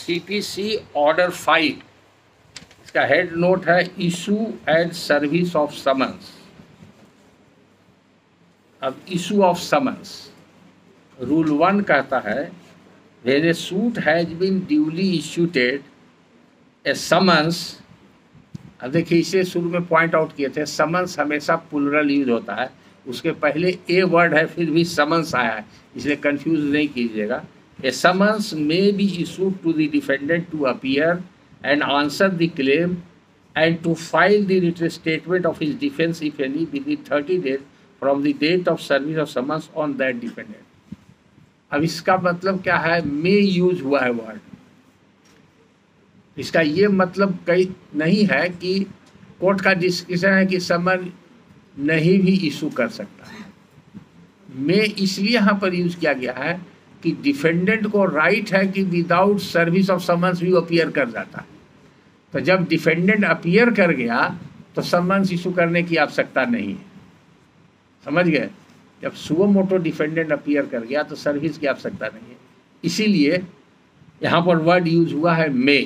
CPC order 5, इसका head note है issue and service of summons. अब इशू ऑफ समन्स, रूल 1 कहता है when a suit has been duly instituted a summons. अब देखिए इसे शुरू में पॉइंट आउट किए थे, समन्स हमेशा प्लूरल यूज होता है, उसके पहले ए वर्ड है फिर भी समन्स आया है, इसलिए कंफ्यूज नहीं कीजिएगा। A summons may be issued to the defendant to appear and answer the claim and to file the written statement of his defense if any within 30 days from the date of service of summons on that defendant। अब इसका मतलब क्या है, मे use हुआ है word, इसका ये मतलब कहीं नहीं है कि कोर्ट का डिस्क्रिप्शन है कि समन नहीं भी इशू कर सकता है। मे इसलिए यहाँ पर यूज किया गया है कि डिफेंडेंट को राइट है कि विदाउट सर्विस ऑफ समन्स भी अपीयर कर जाता है। तो जब डिफेंडेंट अपीयर कर गया तो समन्स इशू करने की आवश्यकता नहीं है, समझ गए। जब सुओ मोटो डिफेंडेंट अपीयर कर गया तो सर्विस की आवश्यकता नहीं है, इसीलिए यहाँ पर वर्ड यूज हुआ है may.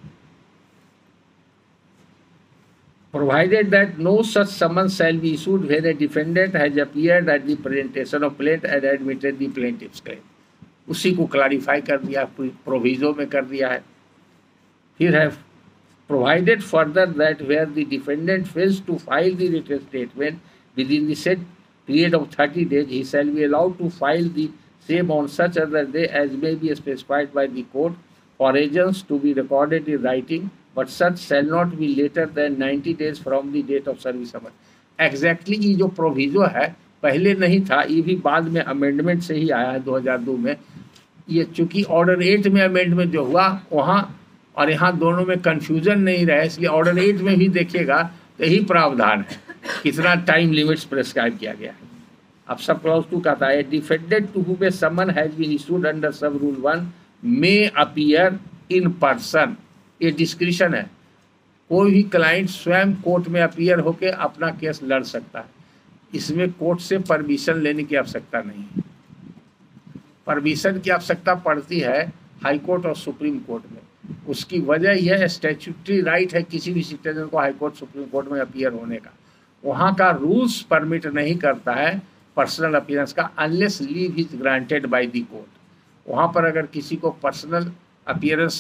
Provided that no such summons shall be issued when a defendant has appeared at the presentation of plaint and admitted the plaintiff's claim. उसी को क्लैरिफाई कर दिया, प्रोविजो में कर दिया है। फिर है provided further that where the defendant fails to file the written statement within the said period of 30 days, he shall be allowed to file the same on such other day as may be specified by the court for agents to be recorded in writing, but such shall not be later than 90 days from the date of service summons। Exactly ये जो proviso है पहले नहीं था, ये भी बाद में अमेंडमेंट से ही आया है 2002 में। ये चूंकि ऑर्डर 8 में अमेंडमेंट जो हुआ वहाँ और यहाँ दोनों में कंफ्यूजन नहीं रहे, इसलिए ऑर्डर 8 में भी देखिएगा तो यही प्रावधान है, कितना टाइम लिमिट्स प्रेस्क्राइब किया गया है। अब सब क्लॉज 2 कहता है defendant to whom a summon has been issued under sub rule 1 may appear in person. ये डिस्क्रिप्शन है, कोई भी क्लाइंट स्वयं कोर्ट में अपीयर होकर अपना केस लड़ सकता है, इसमें कोर्ट से परमिशन लेने की आवश्यकता नहीं है। परमिशन की आवश्यकता पड़ती है हाई कोर्ट और सुप्रीम कोर्ट में, उसकी वजह यह स्टैट्यूटरी राइट है किसी भी सिटीजन को हाई कोर्ट सुप्रीम कोर्ट में अपीयर होने का। वहाँ का रूल्स परमिट नहीं करता है पर्सनल अपीयरेंस का unless leave is granted by the court. वहाँ पर अगर किसी को पर्सनल अपीयरेंस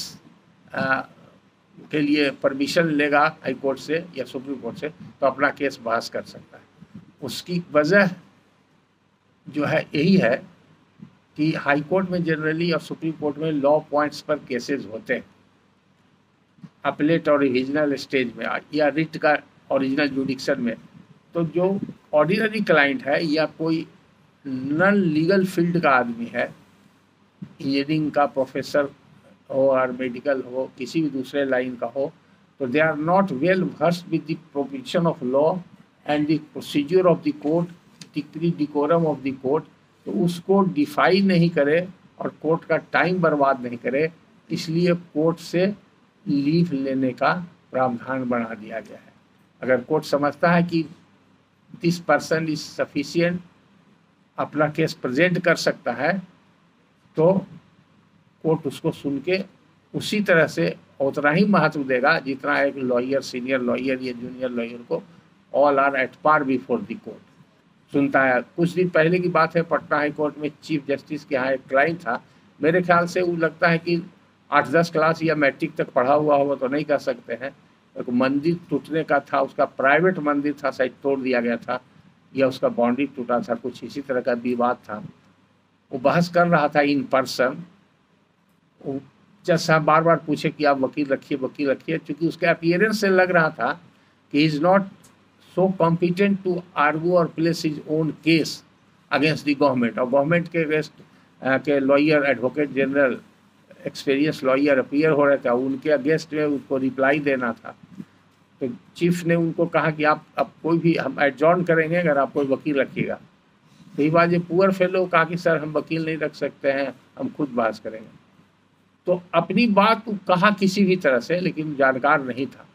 के लिए परमिशन लेगा हाई कोर्ट से या सुप्रीम कोर्ट से तो अपना केस बहस कर सकता है। उसकी वजह जो है यही है कि हाई कोर्ट में जनरली और सुप्रीम कोर्ट में लॉ पॉइंट्स पर केसेस होते हैं, अपलेट और रिविजनल स्टेज में या रिट का ओरिजिनल जुडिक्शन में। तो जो ऑर्डिनरी क्लाइंट है या कोई नॉन लीगल फील्ड का आदमी है, इंजीनियरिंग का प्रोफेसर हो और मेडिकल हो, किसी भी दूसरे लाइन का हो, तो they are not well versed with the provision of law and the procedure of the court, decorum of the court, तो उसको डिफाई नहीं करे और कोर्ट का टाइम बर्बाद नहीं करे, इसलिए कोर्ट से लीव लेने का प्रावधान बना दिया गया है। अगर कोर्ट समझता है कि दिस पर्सन इज सफिशिएंट, अपना केस प्रेजेंट कर सकता है, तो कोर्ट उसको सुन के उसी तरह से उतना ही महत्व देगा जितना एक लॉयर, सीनियर लॉयर या जूनियर लॉयर को all are at par before the court सुनता है। कुछ दिन पहले की बात है, पटना हाई कोर्ट में चीफ जस्टिस के यहाँ एक क्लाइंट था, मेरे ख्याल से वो लगता है कि 8-10 क्लास या मैट्रिक तक पढ़ा हुआ होगा तो नहीं कह सकते हैं। एक मंदिर टूटने का था, उसका प्राइवेट मंदिर था, शायद तोड़ दिया गया था या उसका बाउंड्री टूटा था, कुछ इसी तरह का विवाद था। वो बहस कर रहा था इन पर्सन। जज साहब बार बार पूछे कि आप वकील रखिए, वकील रखिए, क्योंकि उसके अपीयरेंस से लग रहा था कि is not so competent to argue or place his own case against the government। और गवर्नमेंट के अगेंस्ट के lawyer, advocate general, experience lawyer appear हो रहे थे, उनके अगेंस्ट में उसको रिप्लाई देना था। तो चीफ ने उनको कहा कि आप अब कोई भी हम एडजॉर्न करेंगे अगर आप कोई वकील रखिएगा। तो ये बात, ये पुअर फेलो कहा कि सर हम वकील नहीं रख सकते हैं, हम खुद बहस करेंगे। तो अपनी बात कहा किसी भी तरह से, लेकिन जानकार नहीं था।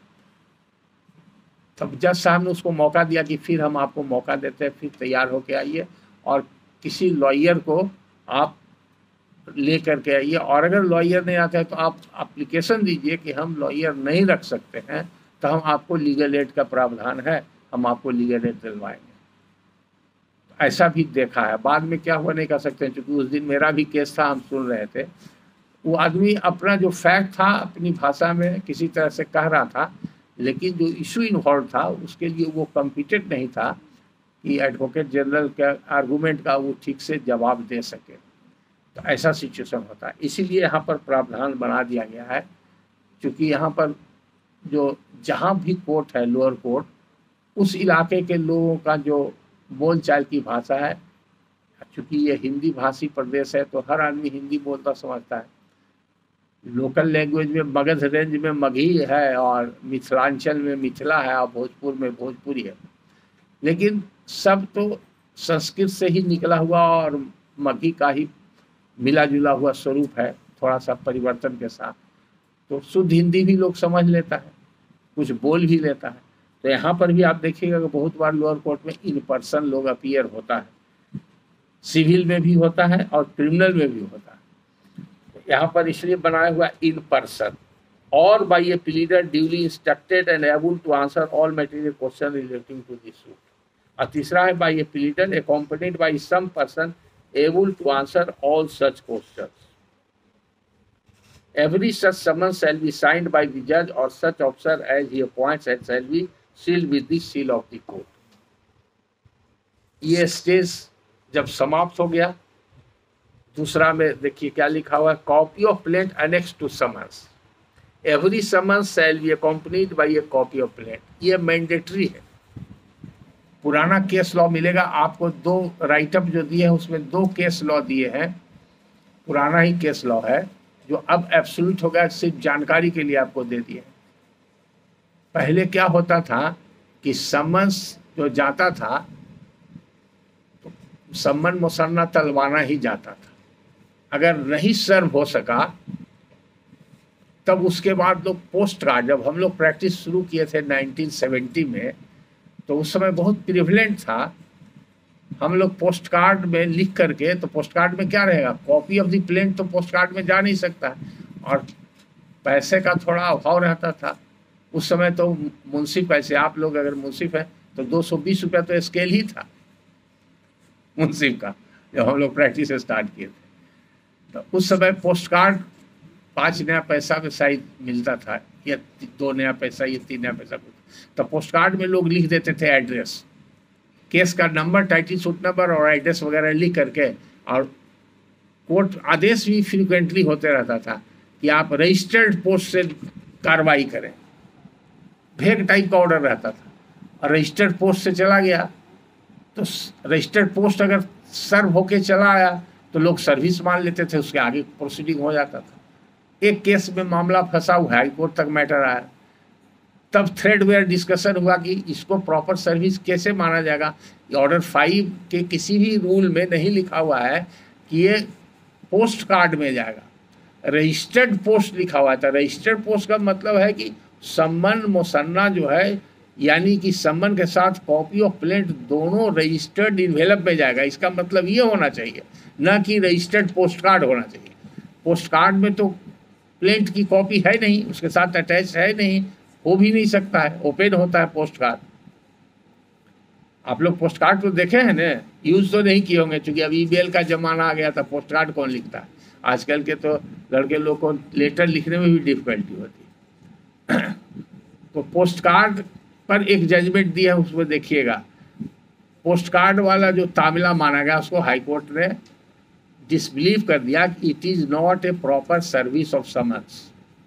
तब जज साहब ने उसको मौका दिया कि फिर हम आपको मौका देते हैं, फिर तैयार होके आइए और किसी लॉयर को आप ले करके आइए, और अगर लॉयर नहीं आता है तो आप एप्लीकेशन दीजिए कि हम लॉयर नहीं रख सकते हैं, तो हम आपको लीगल एड का प्रावधान है, हम आपको लीगल एड दिलवाएंगे। ऐसा भी देखा है। बाद में क्या हुआ नहीं कह सकते, क्योंकि उस दिन मेरा भी केस था, हम सुन रहे थे। वो आदमी अपना जो फैक्ट था अपनी भाषा में किसी तरह से कह रहा था, लेकिन जो इशू इन्वॉल्व था उसके लिए वो कॉम्पिटेंट नहीं था कि एडवोकेट जनरल के आर्गूमेंट का वो ठीक से जवाब दे सके। तो ऐसा सिचुएशन होता है, इसीलिए यहाँ पर प्रावधान बना दिया गया है। क्योंकि यहाँ पर जो जहाँ भी कोर्ट है, लोअर कोर्ट, उस इलाके के लोगों का जो बोलचाल की भाषा है, चूँकि ये हिंदी भाषी प्रदेश है तो हर आदमी हिंदी बोलता समझता है। लोकल लैंग्वेज में मगध रेंज में मगही है, और मिथिलांचल में मिथिला है, और भोजपुर में भोजपुरी है। लेकिन सब तो संस्कृत से ही निकला हुआ और मगही का ही मिला जुला हुआ स्वरूप है, थोड़ा सा परिवर्तन के साथ। तो शुद्ध हिंदी भी लोग समझ लेता है, कुछ बोल भी लेता है। तो यहाँ पर भी आप देखिएगा कि बहुत बार लोअर कोर्ट में इन पर्सन लोग अपीयर होता है, सिविल में भी होता है और क्रिमिनल में भी होता है। यहाँ पर इसलिए बनाया हुआ इन पर्सन, और by a pleader duly instructed and able to answer all material question relating to this suit. और तीसरा है by a pleader accompanied by some person able to answer all such questions. Every such summons shall be signed by the judge or such officer as he appoints and shall be sealed with the seal of the court. ये stage जब समाप्त हो गया, दूसरा में देखिए क्या लिखा हुआ है, copy of plaint annex to summons. Every summons shall be accompanied by a copy of plaint. ये मैंडेटरी है। पुराना केस लॉ मिलेगा आपको, 2 राइटअप जो दिए हैं उसमें 2 केस लॉ दिए हैं, पुराना ही केस लॉ है जो अब एब्सोल्यूट हो गया, सिर्फ जानकारी के लिए आपको दे दिए। पहले क्या होता था कि समन्स जो जाता था तो सम्मन मुसन्ना तलवाना ही जाता था। अगर नहीं सर्व हो सका तब उसके बाद लोग पोस्ट कार्ड, जब हम लोग प्रैक्टिस शुरू किए थे 1970 में, तो उस समय बहुत प्रिविलेंट था। हम लोग पोस्ट कार्ड में लिख करके, तो पोस्ट कार्ड में क्या रहेगा, कॉपी ऑफ द प्लेंट तो पोस्ट कार्ड में जा नहीं सकता, और पैसे का थोड़ा अभाव रहता था उस समय। तो मुंसिफ, ऐसे आप लोग अगर मुंसिफ है तो 220 रुपया तो स्केल ही था मुंसिफ का, जब हम लोग प्रैक्टिस स्टार्ट किए थे। तो उस समय पोस्ट कार्ड 5 नया पैसा में शायद मिलता था, या 2 नया पैसा, या 3 नया पैसा। तो पोस्ट कार्ड में लोग लिख देते थे एड्रेस, केस का नंबर, टाइटल सूट नंबर और एड्रेस वगैरह लिख करके। और कोर्ट आदेश भी फ्रीक्वेंटली होते रहता था कि आप रजिस्टर्ड पोस्ट से कार्रवाई करें, भेग टाइप का ऑर्डर रहता था। और रजिस्टर्ड पोस्ट से चला गया तो रजिस्टर्ड पोस्ट अगर सर्व होके चला आया तो लोग सर्विस मान लेते थे, उसके आगे प्रोसीडिंग हो जाता था। एक केस में मामला फंसा हुआ, हाई कोर्ट तक मैटर आया, तब थ्रेडवेयर डिस्कशन हुआ कि इसको प्रॉपर सर्विस कैसे माना जाएगा। ऑर्डर 5 के किसी भी रूल में नहीं लिखा हुआ है कि ये पोस्ट कार्ड में जाएगा, रजिस्टर्ड पोस्ट लिखा हुआ था। रजिस्टर्ड पोस्ट का मतलब है कि सम्मन मुसन्ना जो है, यानी कि सम्मन के साथ कॉपी ऑफ प्लेंट दोनों रजिस्टर्ड इन्वेलप में जाएगा। इसका मतलब ये होना चाहिए, ना कि रजिस्टर्ड पोस्ट कार्ड होना चाहिए। पोस्ट कार्ड में तो प्लेंट की कॉपी है नहीं, उसके साथ अटैच है नहीं, हो भी नहीं सकता है, ओपन होता है पोस्ट कार्ड। आप लोग पोस्ट कार्ड तो देखे हैं ना, यूज तो नहीं किए होंगे, क्योंकि अब ईमेल का जमाना आ गया था, पोस्ट कार्ड कौन लिखता है। आजकल के तो लड़के लोग को लेटर लिखने में भी डिफिकल्टी होती है। तो पोस्ट कार्ड पर एक जजमेंट दिया है, उसमें देखिएगा, पोस्ट कार्ड वाला जो तामिला माना गया उसको हाई कोर्ट ने डिसबिलीव कर दिया कि it is not a proper service of summons,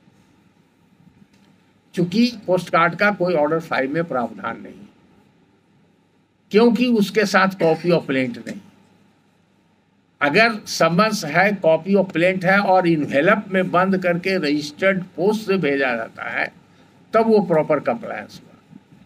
चूंकि पोस्ट कार्ड का कोई ऑर्डर 5 में प्रावधान नहीं, क्योंकि उसके साथ कॉपी ऑफ प्लेंट नहीं। अगर समन्स है, कॉपी ऑफ प्लेंट है और इन्वेलप में बंद करके रजिस्टर्ड पोस्ट से भेजा जाता है, तब वो प्रॉपर कंप्लायंस हुआ।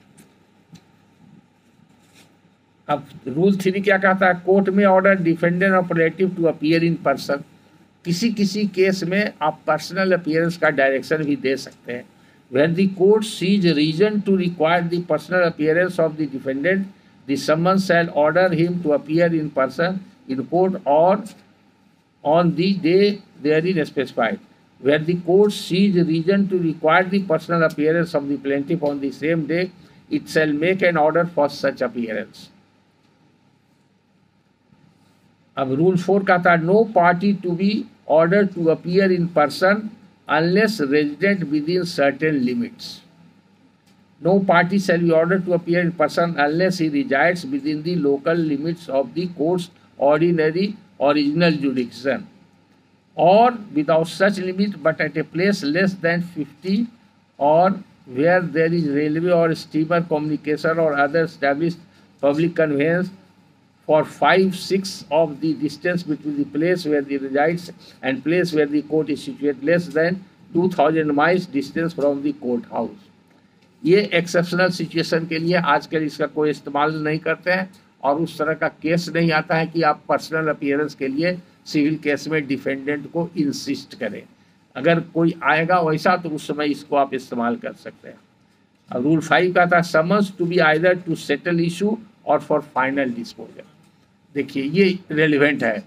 अब रूल 3 क्या कहता है, कोर्ट में ऑर्डर डिफेंडेंट और plaintiff to appear in person. किसी किसी केस में आप पर्सनल अपीयरेंस का डायरेक्शन भी दे सकते हैं। When the court sees reason to require the personal appearance of the defendant, the summons shall order him to appear in person in court or on the day therein specified. Where the court sees reason to require the personal appearance of the plaintiff on the same day, it shall make an order for such appearance. अब rule 4 का था, no party to be order to appear in person unless resident within certain limits. No party shall be ordered to appear in person unless he resides within the local limits of the court's ordinary original jurisdiction, or without such limit but at a place less than 50, or where there is railway or steamer communication or other established public conveyance for 5/6 of the distance between the place where he resides and place where the court is situated, less than 2000 miles distance from the courthouse. ये exceptional situation के लिए आजकल इसका कोई इस्तेमाल नहीं करते हैं और उस तरह का केस नहीं आता है कि आप पर्सनल अपीयरेंस के लिए सिविल केस में डिफेंडेंट को इंसिस्ट करें. अगर कोई आएगा वैसा तो उस समय इसको आप इस्तेमाल कर सकते हैं. अब रूल 5 का था, summons to be either to settle issue और फॉर फाइनल डिस्पोजल. देखिए ये रेलिवेंट है.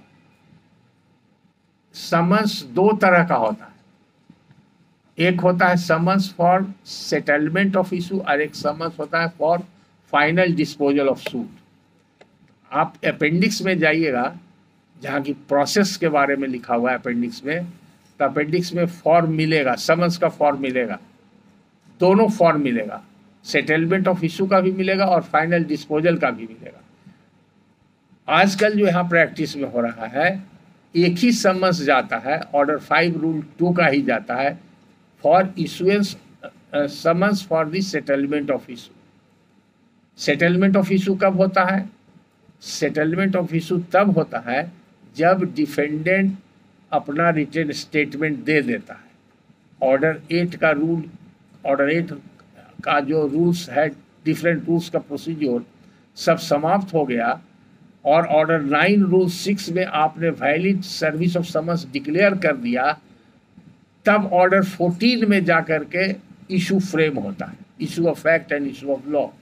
समन्स दो तरह का होता है. एक होता है summons for settlement of issue और एक समन्स होता है for final disposal of suit. आप अपेंडिक्स में जाइएगा जहाँ की प्रोसेस के बारे में लिखा हुआ है अपेंडिक्स में, तो अपेंडिक्स में फॉर्म मिलेगा, समन्स का फॉर्म मिलेगा, दोनों फॉर्म मिलेगा, सेटलमेंट ऑफ इशू का भी मिलेगा और फाइनल डिस्पोजल का भी मिलेगा. आजकल जो यहाँ प्रैक्टिस में हो रहा है एक ही समन्स जाता है, ऑर्डर 5 रूल 2 का ही जाता है, for issuance summons for the settlement of issue. Settlement of issue कब होता है? सेटलमेंट ऑफ इशू तब होता है जब डिफेंडेंट अपना रिटन स्टेटमेंट दे देता है. ऑर्डर 8 का रूल, ऑर्डर 8 का जो रूल्स है, डिफरेंट रूल्स का प्रोसीजर सब समाप्त हो गया और ऑर्डर 9 रूल 6 में आपने valid service of summons declare कर दिया, तब ऑर्डर 14 में जाकर के इशू फ्रेम होता है, issue of fact and issue of law.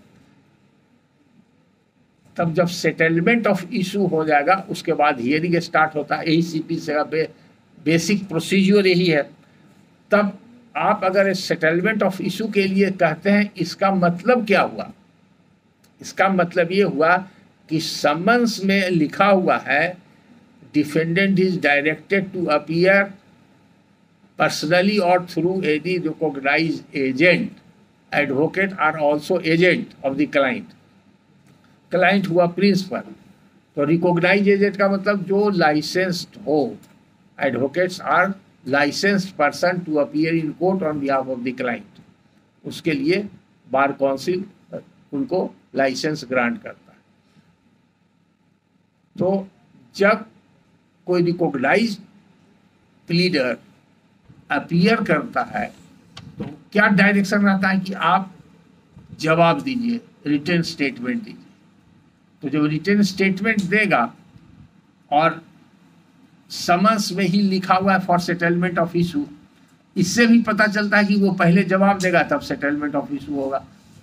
तब जब सेटलमेंट ऑफ इशू हो जाएगा उसके बाद हियरिंग स्टार्ट होता है. यही सीपीसी का बेसिक प्रोसीजर यही है. तब आप अगर सेटलमेंट ऑफ इशू के लिए कहते हैं, इसका मतलब क्या हुआ? इसका मतलब ये हुआ कि समन्स में लिखा हुआ है defendant is directed to appear personally और through any recognized agent. Advocate are also agent of the client. Client हुआ प्रिंसिपल, तो रिकॉग्नाइज एजेंट का मतलब जो लाइसेंस्ड हो. Advocates are licensed person to appear in court on behalf of the client. उसके लिए bar council उनको license grant करता है. तो जब कोई रिकॉग्नाइज प्लीडर अपीयर करता है तो क्या डायरेक्शन रहता है कि आप जवाब दीजिए, रिटन स्टेटमेंट दीजिए. तो जब रिटन स्टेटमेंट देगा और समन्स में ही लिखा हुआ है फॉर सेटलमेंट ऑफ इशू, इससे भी पता चलता है कि वो पहले जवाब देगा तब सेटलमेंट ऑफ इशू होगा.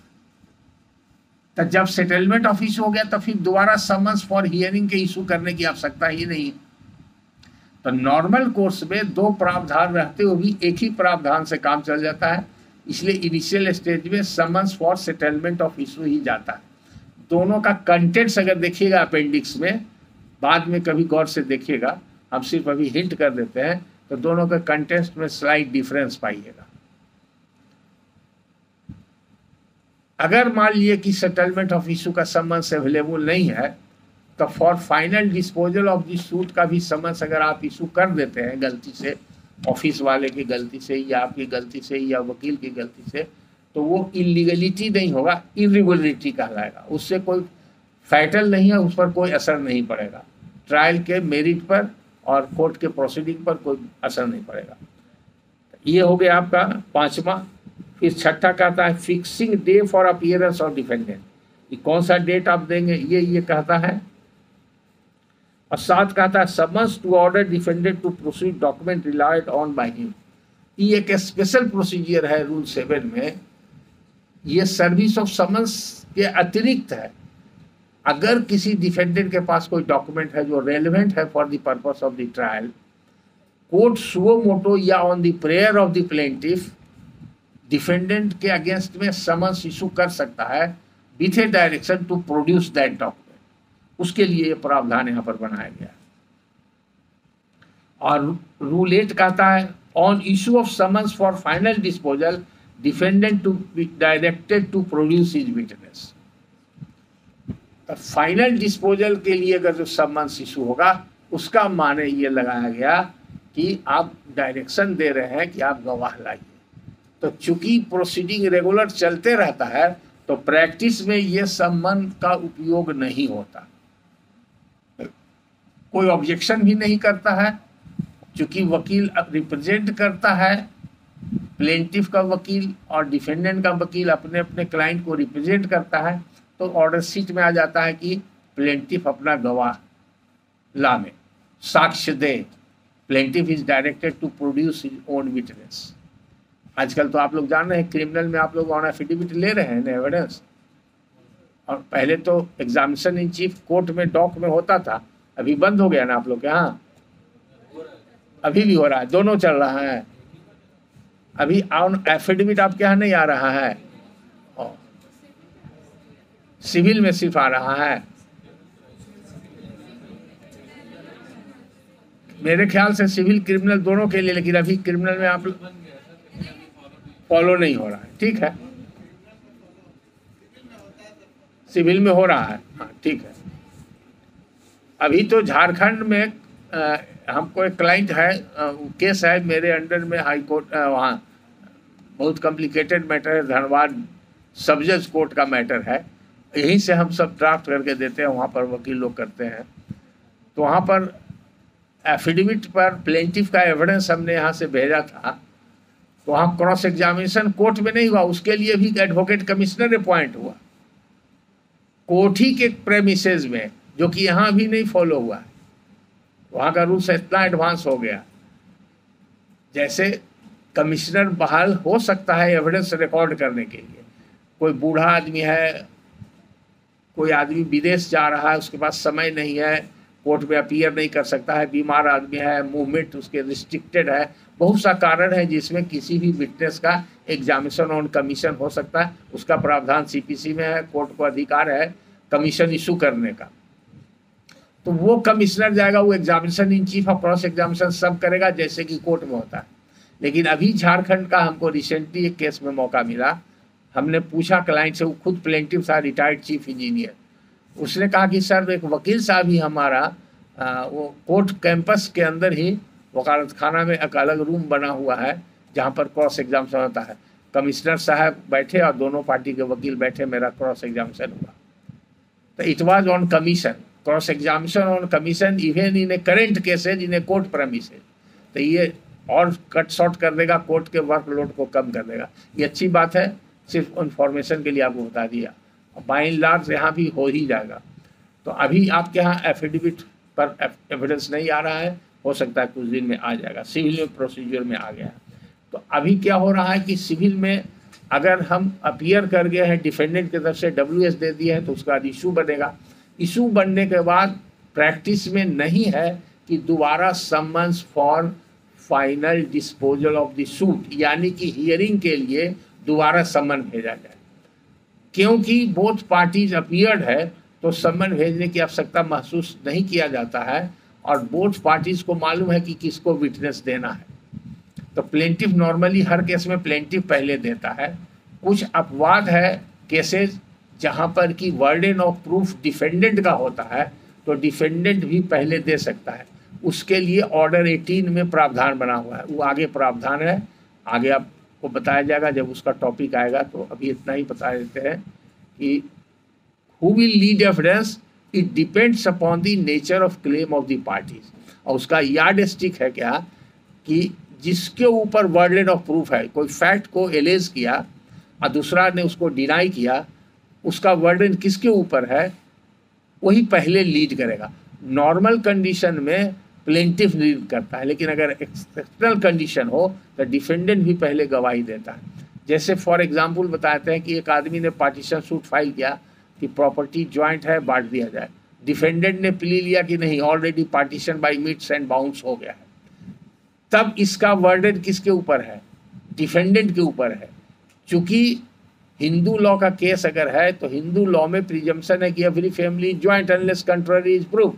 तो जब सेटलमेंट ऑफ इशू हो गया तो फिर दोबारा समन्स फॉर हियरिंग के इशू करने की आवश्यकता ही नहीं. तो नॉर्मल कोर्स में दो प्रावधान रहते हुए भी एक ही प्रावधान से काम चल जाता है. इसलिए इनिशियल स्टेज में summons for settlement of issue ही जाता है. दोनों का कंटेंट्स अगर देखिएगा अपेंडिक्स में, बाद में कभी गौर से देखिएगा, हम सिर्फ अभी हिंट कर देते हैं, तो दोनों के कंटेंट्स में स्लाइट डिफरेंस पाइएगा. अगर मान लिए कि सेटलमेंट ऑफ इशू का समन्स अवेलेबल नहीं है तो for final disposal of the suit का भी समन्स अगर आप इशू कर देते हैं गलती से, ऑफिस वाले की गलती से या आपकी गलती से या वकील की गलती से, तो वो इलीगलिटी नहीं होगा, इरेगुलरिटी कहलाएगा. उससे कोई फैटल नहीं है, उस पर कोई असर नहीं पड़ेगा. ट्रायल के मेरिट पर और कोर्ट के प्रोसीडिंग पर कोई असर नहीं पड़ेगा. ये हो गया आपका 5वां. फिर 6ठा कहता है fixing day for appearance of defendant. ये कौन सा डेट आप देंगे ये कहता है. और 7 कहता है summons to order defendant to proceed document relied on by him. ये एक स्पेशल प्रोसीजर है रूल 7 में. ये सर्विस ऑफ समन्स के अतिरिक्त है. अगर किसी डिफेंडेंट के पास कोई डॉक्यूमेंट है जो रेलेवेंट है for the purpose of the trial, court suo motu या on the prayer of the plaintiff defendant के अगेंस्ट में समन्स इशू कर सकता है with a direction to produce that document. उसके लिए प्रावधान यहाँ पर बनाया गया। और रूल 8 कहता है on issue of summons for final disposal defendant to be directed to produce his witness. Final disposal के लिए अगर जो समन्स इशू होगा उसका माने ये लगाया गया कि आप डायरेक्शन दे रहे हैं कि आप गवाह लाइए। तो चूंकि प्रोसीडिंग रेगुलर चलते रहता है तो प्रैक्टिस में ये समन का उपयोग नहीं होता, कोई ऑब्जेक्शन भी नहीं करता है। चूंकि वकील रिप्रेजेंट करता है, प्लेंटिफ का वकील और डिफेंडेंट का वकील अपने अपने क्लाइंट को रिप्रेजेंट करता है, तो ऑर्डर शीट में आ जाता है कि प्लेंटिफ अपना गवाह लावे, साक्ष्य दे। Plaintiff is directed to produce his own witness. आजकल तो आप लोग जान रहे हैं क्रिमिनल में आप लोग ऑन एफिडेविट ले रहे हैं ना एविडेंस, और पहले तो एग्जामिनेशन इन चीफ कोर्ट में डॉक में होता था, अभी बंद हो गया ना आप लोग के यहाँ? अभी भी हो रहा है, दोनों चल रहा है। अभी ऑन एफिडेविट आपके यहाँ नहीं आ रहा है, सिविल में सिर्फ आ रहा है। मेरे ख्याल से सिविल क्रिमिनल दोनों के लिए, लेकिन अभी क्रिमिनल में आप फॉलो नहीं हो रहा है। ठीक है, सिविल में हो रहा है, हाँ ठीक है। अभी तो झारखंड में हमको एक क्लाइंट है, केस है मेरे अंडर में हाई कोर्ट, वहाँ बहुत कॉम्प्लिकेटेड मैटर है, धनबाद सब जज कोर्ट का मैटर है। यहीं से हम सब ड्राफ्ट करके देते हैं, वहाँ पर वकील लोग करते हैं। तो वहाँ पर एफिडेविट पर प्लेंटिफ का एविडेंस हमने यहाँ से भेजा था, तो वहाँ क्रॉस एग्जामिनेशन कोर्ट में नहीं हुआ, उसके लिए भी एडवोकेट कमिश्नर अपॉइंट हुआ कोर्ट ही के प्रेमिसेस में, जो कि यहाँ भी नहीं फॉलो हुआ। वहाँ का रूल्स इतना एडवांस हो गया, जैसे कमिश्नर बहाल हो सकता है एविडेंस रिकॉर्ड करने के लिए। कोई बूढ़ा आदमी है, कोई आदमी विदेश जा रहा है, उसके पास समय नहीं है, कोर्ट में अपीयर नहीं कर सकता है, बीमार आदमी है, मूवमेंट उसके रिस्ट्रिक्टेड है, बहुत सा कारण है जिसमें किसी भी विटनेस का एग्जामिनेशन ऑन कमीशन हो सकता है। उसका प्रावधान सीपीसी में है, कोर्ट को अधिकार है कमीशन इशू करने का। तो वो कमिश्नर जाएगा, वो एग्जामिनेशन इन चीफ और क्रॉस एग्जामिनेशन सब करेगा जैसे कि कोर्ट में होता है। लेकिन अभी झारखंड का हमको रिसेंटली एक केस में मौका मिला, हमने पूछा क्लाइंट से, वो खुद प्लेंटिफ था, रिटायर्ड चीफ इंजीनियर। उसने कहा कि सर एक वकील साहब ही हमारा वो कोर्ट कैंपस के अंदर ही वकालत खाना में एक अलग रूम बना हुआ है जहाँ पर क्रॉस एग्जामिनेशन होता है। कमिश्नर साहब बैठे और दोनों पार्टी के वकील बैठे, मेरा क्रॉस एग्जामिनेशन हुआ। तो it was on commission, cross examination on commission even in a current cases in a court premises. तो ये और कट शॉर्ट कर देगा, कोर्ट के वर्कलोड को कम कर देगा। ये अच्छी बात है, सिर्फ इन्फॉर्मेशन के लिए आपको बता दिया। बाय एंड लार्ज यहाँ भी हो ही जाएगा। तो अभी आपके यहाँ एफिडेविट पर एविडेंस नहीं आ रहा है, हो सकता है कुछ दिन में आ जाएगा। सिविल में प्रोसीजर में आ गया है। तो अभी क्या हो रहा है कि सिविल में अगर हम अपीयर कर गए हैं, डिफेंडेंट की तरफ से WS दे दिए हैं, तो उसका इशू बनेगा। इशू बनने के बाद प्रैक्टिस में नहीं है कि दोबारा summons for final disposal of the suit, यानी कि हियरिंग के लिए दोबारा समन भेजा जाए। क्योंकि बोथ पार्टीज अपीयर्ड है तो समन भेजने की आवश्यकता महसूस नहीं किया जाता है, और बोथ पार्टीज को मालूम है कि किसको विटनेस देना है। तो प्लेंटिफ नॉर्मली हर केस में प्लेंटिफ पहले देता है। कुछ अपवाद है केसेस जहां पर कि वर्डन ऑफ प्रूफ डिफेंडेंट का होता है, तो डिफेंडेंट भी पहले दे सकता है। उसके लिए ऑर्डर 18 में प्रावधान बना हुआ है, वो आगे प्रावधान है, आगे आपको बताया जाएगा जब उसका टॉपिक आएगा। तो अभी इतना ही बता देते हैं कि who will lead evidence, it depends upon the nature of claim of the parties. और उसका यार्ड स्टिक है क्या कि जिसके ऊपर वर्डन ऑफ प्रूफ है, कोई फैक्ट को एलेज किया और दूसरा ने उसको डिनाई किया, उसका वर्डन किसके ऊपर है वही पहले लीड करेगा। नॉर्मल कंडीशन में प्लेंटिफ लीड करता है, लेकिन अगर एक्सेप्शनल कंडीशन हो तो डिफेंडेंट भी पहले गवाही देता है। जैसे फॉर एग्जांपल बताते हैं कि एक आदमी ने पार्टीशन सूट फाइल किया, कि प्रॉपर्टी ज्वाइंट है, बांट दिया जाए। डिफेंडेंट ने प्ली लिया कि नहीं, already partition by metes and bounds हो गया है, तब इसका वर्डन किसके ऊपर है? डिफेंडेंट के ऊपर है। चूंकि हिंदू लॉ का केस अगर है तो हिंदू लॉ में प्रिजम्पशन है कि every family joint unless contrary is proved.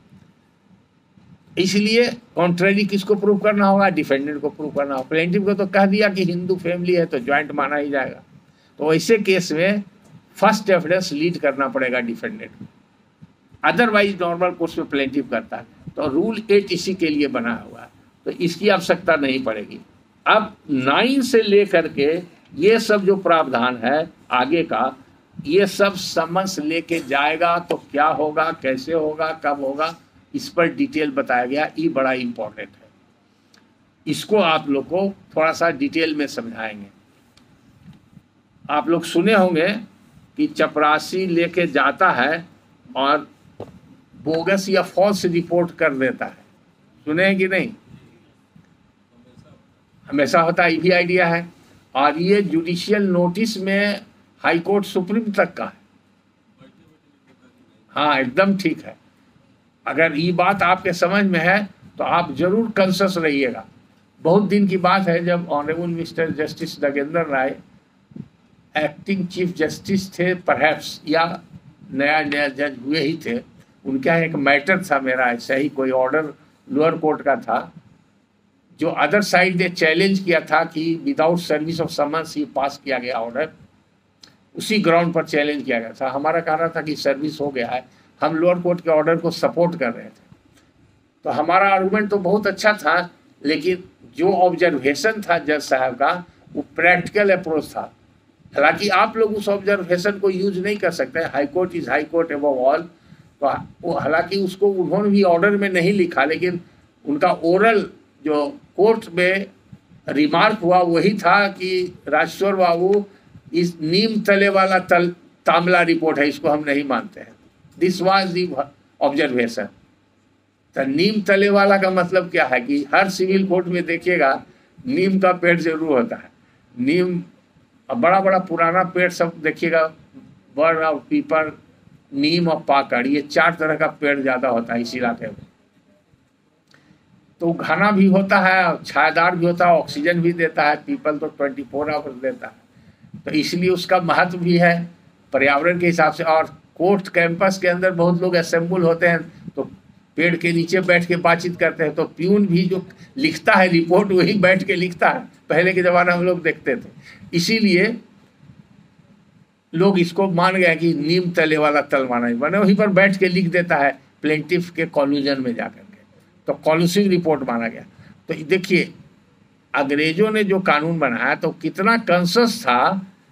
इसलिए कॉन्ट्ररी किसको प्रूव करना होगा? डिफेंडेंट को प्रूव करना होगा। प्लेंटिफ को तो कह दिया कि हिंदू फैमिली है तो ज्वाइंट माना ही जाएगा। तो ऐसे केस में फर्स्ट एविडेंस लीड करना पड़ेगा डिफेंडेंट को, अदरवाइज नॉर्मल कोर्स में प्लेंटिफ करता है। तो रूल 8 इसी के लिए बना हुआ है, तो इसकी आवश्यकता नहीं पड़ेगी। अब 9 से लेकर के ये सब जो प्रावधान है आगे का, ये सब समन्स लेके जाएगा तो क्या होगा, कैसे होगा, कब होगा, इस पर डिटेल बताया गया। ये बड़ा इंपॉर्टेंट है, इसको आप लोग को थोड़ा सा डिटेल में समझाएंगे। आप लोग सुने होंगे कि चपरासी लेके जाता है और बोगस या फॉल्स रिपोर्ट कर देता है, सुने हैं कि नहीं? हमेशा होता है, ये भी आइडिया है। और ये जुडिशियल नोटिस में हाई कोर्ट सुप्रीम तक का है। हाँ, एकदम ठीक है। अगर ये बात आपके समझ में है तो आप जरूर कंसस रहिएगा। बहुत दिन की बात है जब honourable mister justice Nagendra Rai acting chief justice थे परहैप्स, या नया जज हुए ही थे। उनका एक मैटर था मेरा, ऐसा ही कोई ऑर्डर लोअर कोर्ट का था जो अदर साइड ने चैलेंज किया था कि विदाउट सर्विस ऑफ समन्स ही पास किया गया ऑर्डर, उसी ग्राउंड पर चैलेंज किया गया था। हमारा कहना था कि सर्विस हो गया है, हम लोअर कोर्ट के ऑर्डर को सपोर्ट कर रहे थे। तो हमारा आर्गूमेंट तो बहुत अच्छा था, लेकिन जो ऑब्जर्वेशन था जज साहब का वो प्रैक्टिकल अप्रोच था। हालांकि आप लोग उस ऑब्जर्वेशन को यूज नहीं कर सकते, high court is high court above all. तो वो हालांकि उसको उन्होंने भी ऑर्डर में नहीं लिखा, लेकिन उनका ओरल जो कोर्ट में रिमार्क हुआ वही था कि राजेश्वर बाबू इस नीम तले वाला तांबला रिपोर्ट है, इसको हम नहीं मानते हैं। This was the observation. तो नीम तले वाला का मतलब क्या है कि हर सिविल कोर्ट में देखिएगा नीम का पेड़ जरूर होता है। नीम बड़ा बड़ा पुराना पेड़ सब देखिएगा, बड़ और पीपल, नीम और पाकड़, ये 4 तरह का पेड़ ज़्यादा होता है इस इलाके में। तो घना भी होता है, छायादार भी होता है, ऑक्सीजन भी देता है। पीपल तो 24 आवर्स देता है, तो इसलिए उसका महत्व भी है पर्यावरण के हिसाब से। और कोर्ट कैंपस के अंदर बहुत लोग असेंबल होते हैं तो पेड़ के नीचे बैठ के बातचीत करते हैं। तो प्यून भी जो लिखता है रिपोर्ट वही बैठ के लिखता है, पहले के ज़माने में लोग देखते थे। इसीलिए लोग इसको मान गए कि नीम तले वाला तल माना ही बने, वहीं पर बैठ के लिख देता है प्लेंटिफ के कॉन्क्लूजन में जाकर के, तो कॉन्क्लूसिव रिपोर्ट माना गया। तो देखिए अंग्रेजों ने जो कानून बनाया तो कितना कंसस था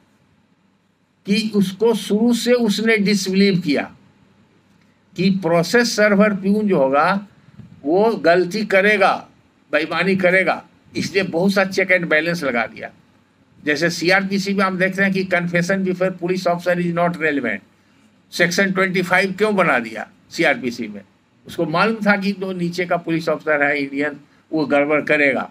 कि उसको शुरू से उसने डिसबिलीव किया कि प्रोसेस सर्वर प्यून जो होगा वो गलती करेगा, बेईमानी करेगा, इसलिए बहुत सा चेक एंड बैलेंस लगा दिया। जैसे सीआरपीसी में हम देखते हैं कि confession before police officer is not relevant, section 25 क्यों बना दिया सीआरपीसी में? उसको मालूम था कि जो नीचे का पुलिस ऑफिसर है इंडियन वो गड़बड़ करेगा,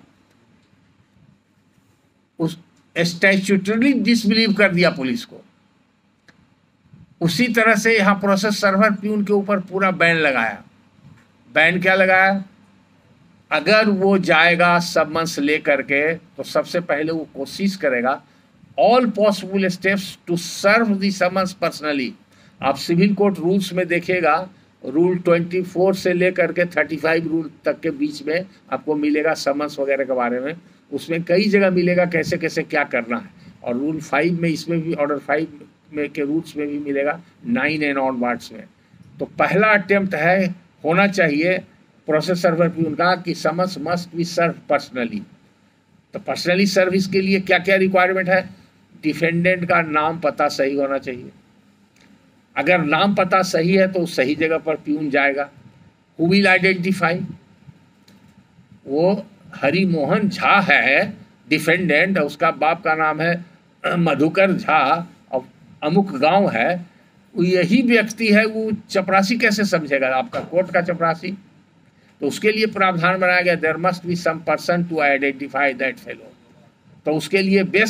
उस स्टैट्यूटरी डिसबिलीव कर दिया पुलिस को। उसी तरह से यहाँ प्रोसेस सर्वर प्यून के ऊपर पूरा बैन लगाया। बैन क्या लगाया? अगर वो जाएगा समन्स ले करके तो सबसे पहले वो कोशिश करेगा all possible steps to serve the summons personally. आप सिविल कोर्ट रूल्स में देखिएगा, रूल 24 से लेकर के 35 रूल तक के बीच में आपको मिलेगा समन्स वगैरह के बारे में। उसमें कई जगह मिलेगा कैसे कैसे क्या करना है। और रूल 5 में, इसमें भी ऑर्डर 5 में के रूल्स में भी मिलेगा, 9 एंड ऑनवर्ड्स में। तो पहला अटेम्प्ट है, होना चाहिए प्रोसेस सर्वर भी उनका कि summons must be serve personally. तो पर्सनली सर्विस के लिए क्या क्या रिक्वायरमेंट है? डिफेंडेंट का नाम पता सही होना चाहिए। अगर नाम पता सही है तो सही जगह पर प्यून जाएगा। Who will identify? वो हरिमोहन झा है डिफेंडेंट, उसका बाप का नाम है मधुकर झा और अमुक गांव है, वो यही व्यक्ति है। वो चपरासी कैसे समझेगा आपका कोर्ट का चपरासी? तो उसके लिए प्रावधान बनाया गया, there must be some person to identify that fellow. तो उसके लिए बेस्ट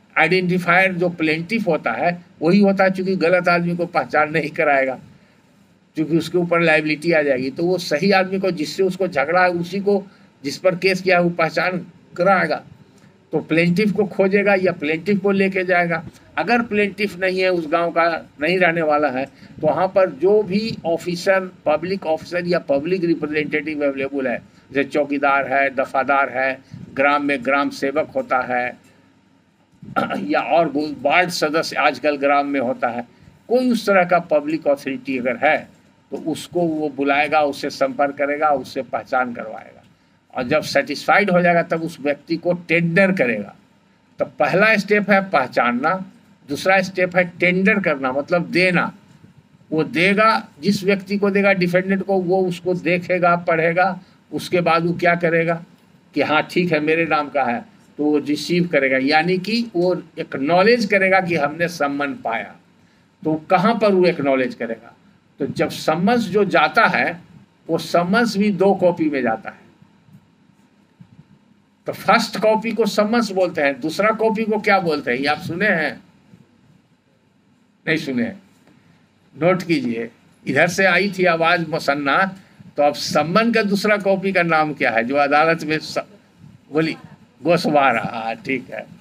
आइडेंटिफायर जो प्लेंटिफ होता है वही होता है, चूंकि गलत आदमी को पहचान नहीं कराएगा, क्योंकि उसके ऊपर लाइबिलिटी आ जाएगी। तो वो सही आदमी को, जिससे उसको झगड़ा है, उसी को, जिस पर केस किया है, वो पहचान कराएगा। तो प्लेंटिफ को खोजेगा या प्लेंटिफ को लेके जाएगा। अगर प्लेंटिफ नहीं है, उस गांव का नहीं रहने वाला है, तो वहाँ पर जो भी ऑफिसर, पब्लिक ऑफिसर या पब्लिक रिप्रेजेंटेटिव अवेलेबल है, जैसे चौकीदार है, दफादार है, ग्राम में ग्राम सेवक होता है, या और वार्ड सदस्य आजकल ग्राम में होता है, कोई उस तरह का पब्लिक अथॉरिटी अगर है तो उसको वो बुलाएगा, उससे संपर्क करेगा, उससे पहचान करवाएगा, और जब सेटिस्फाइड हो जाएगा तब उस व्यक्ति को टेंडर करेगा। तो पहला स्टेप है पहचानना, दूसरा स्टेप है टेंडर करना, मतलब देना। वो देगा, जिस व्यक्ति को देगा, डिफेंडेंट को, वो उसको देखेगा, पढ़ेगा, उसके बाद वो क्या करेगा कि हाँ ठीक है मेरे नाम का है, तो वो रिसीव करेगा, यानी कि वो एक्नॉलेज करेगा कि हमने सम्मन पाया। तो कहाँ पर वो एक्नॉलेज करेगा? तो जब सम्मन्स जो जाता है, वो सम्मन्स भी 2 कॉपी में जाता है। तो फर्स्ट कॉपी को सम्मन्स बोलते हैं, दूसरा कॉपी को क्या बोलते हैं, ये आप सुने हैं? नहीं सुने हैं? नोट कीजिए, इधर से आई थी आवाज मुसन्ना, तो अब सम्मन का दूसरा कॉपी का नाम क्या है जो अदालत में बोली? गोसवारा। हाँ ठीक है,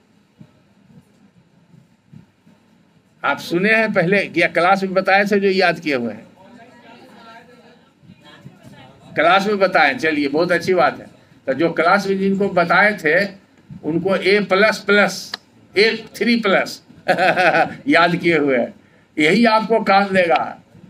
आप सुने हैं पहले या क्लास में बताए थे जो याद किए हुए हैं? क्लास में बताए, चलिए बहुत अच्छी बात है। तो जो क्लास में जिनको बताए थे उनको A++ 3+ याद किए हुए हैं, यही आपको काम देगा।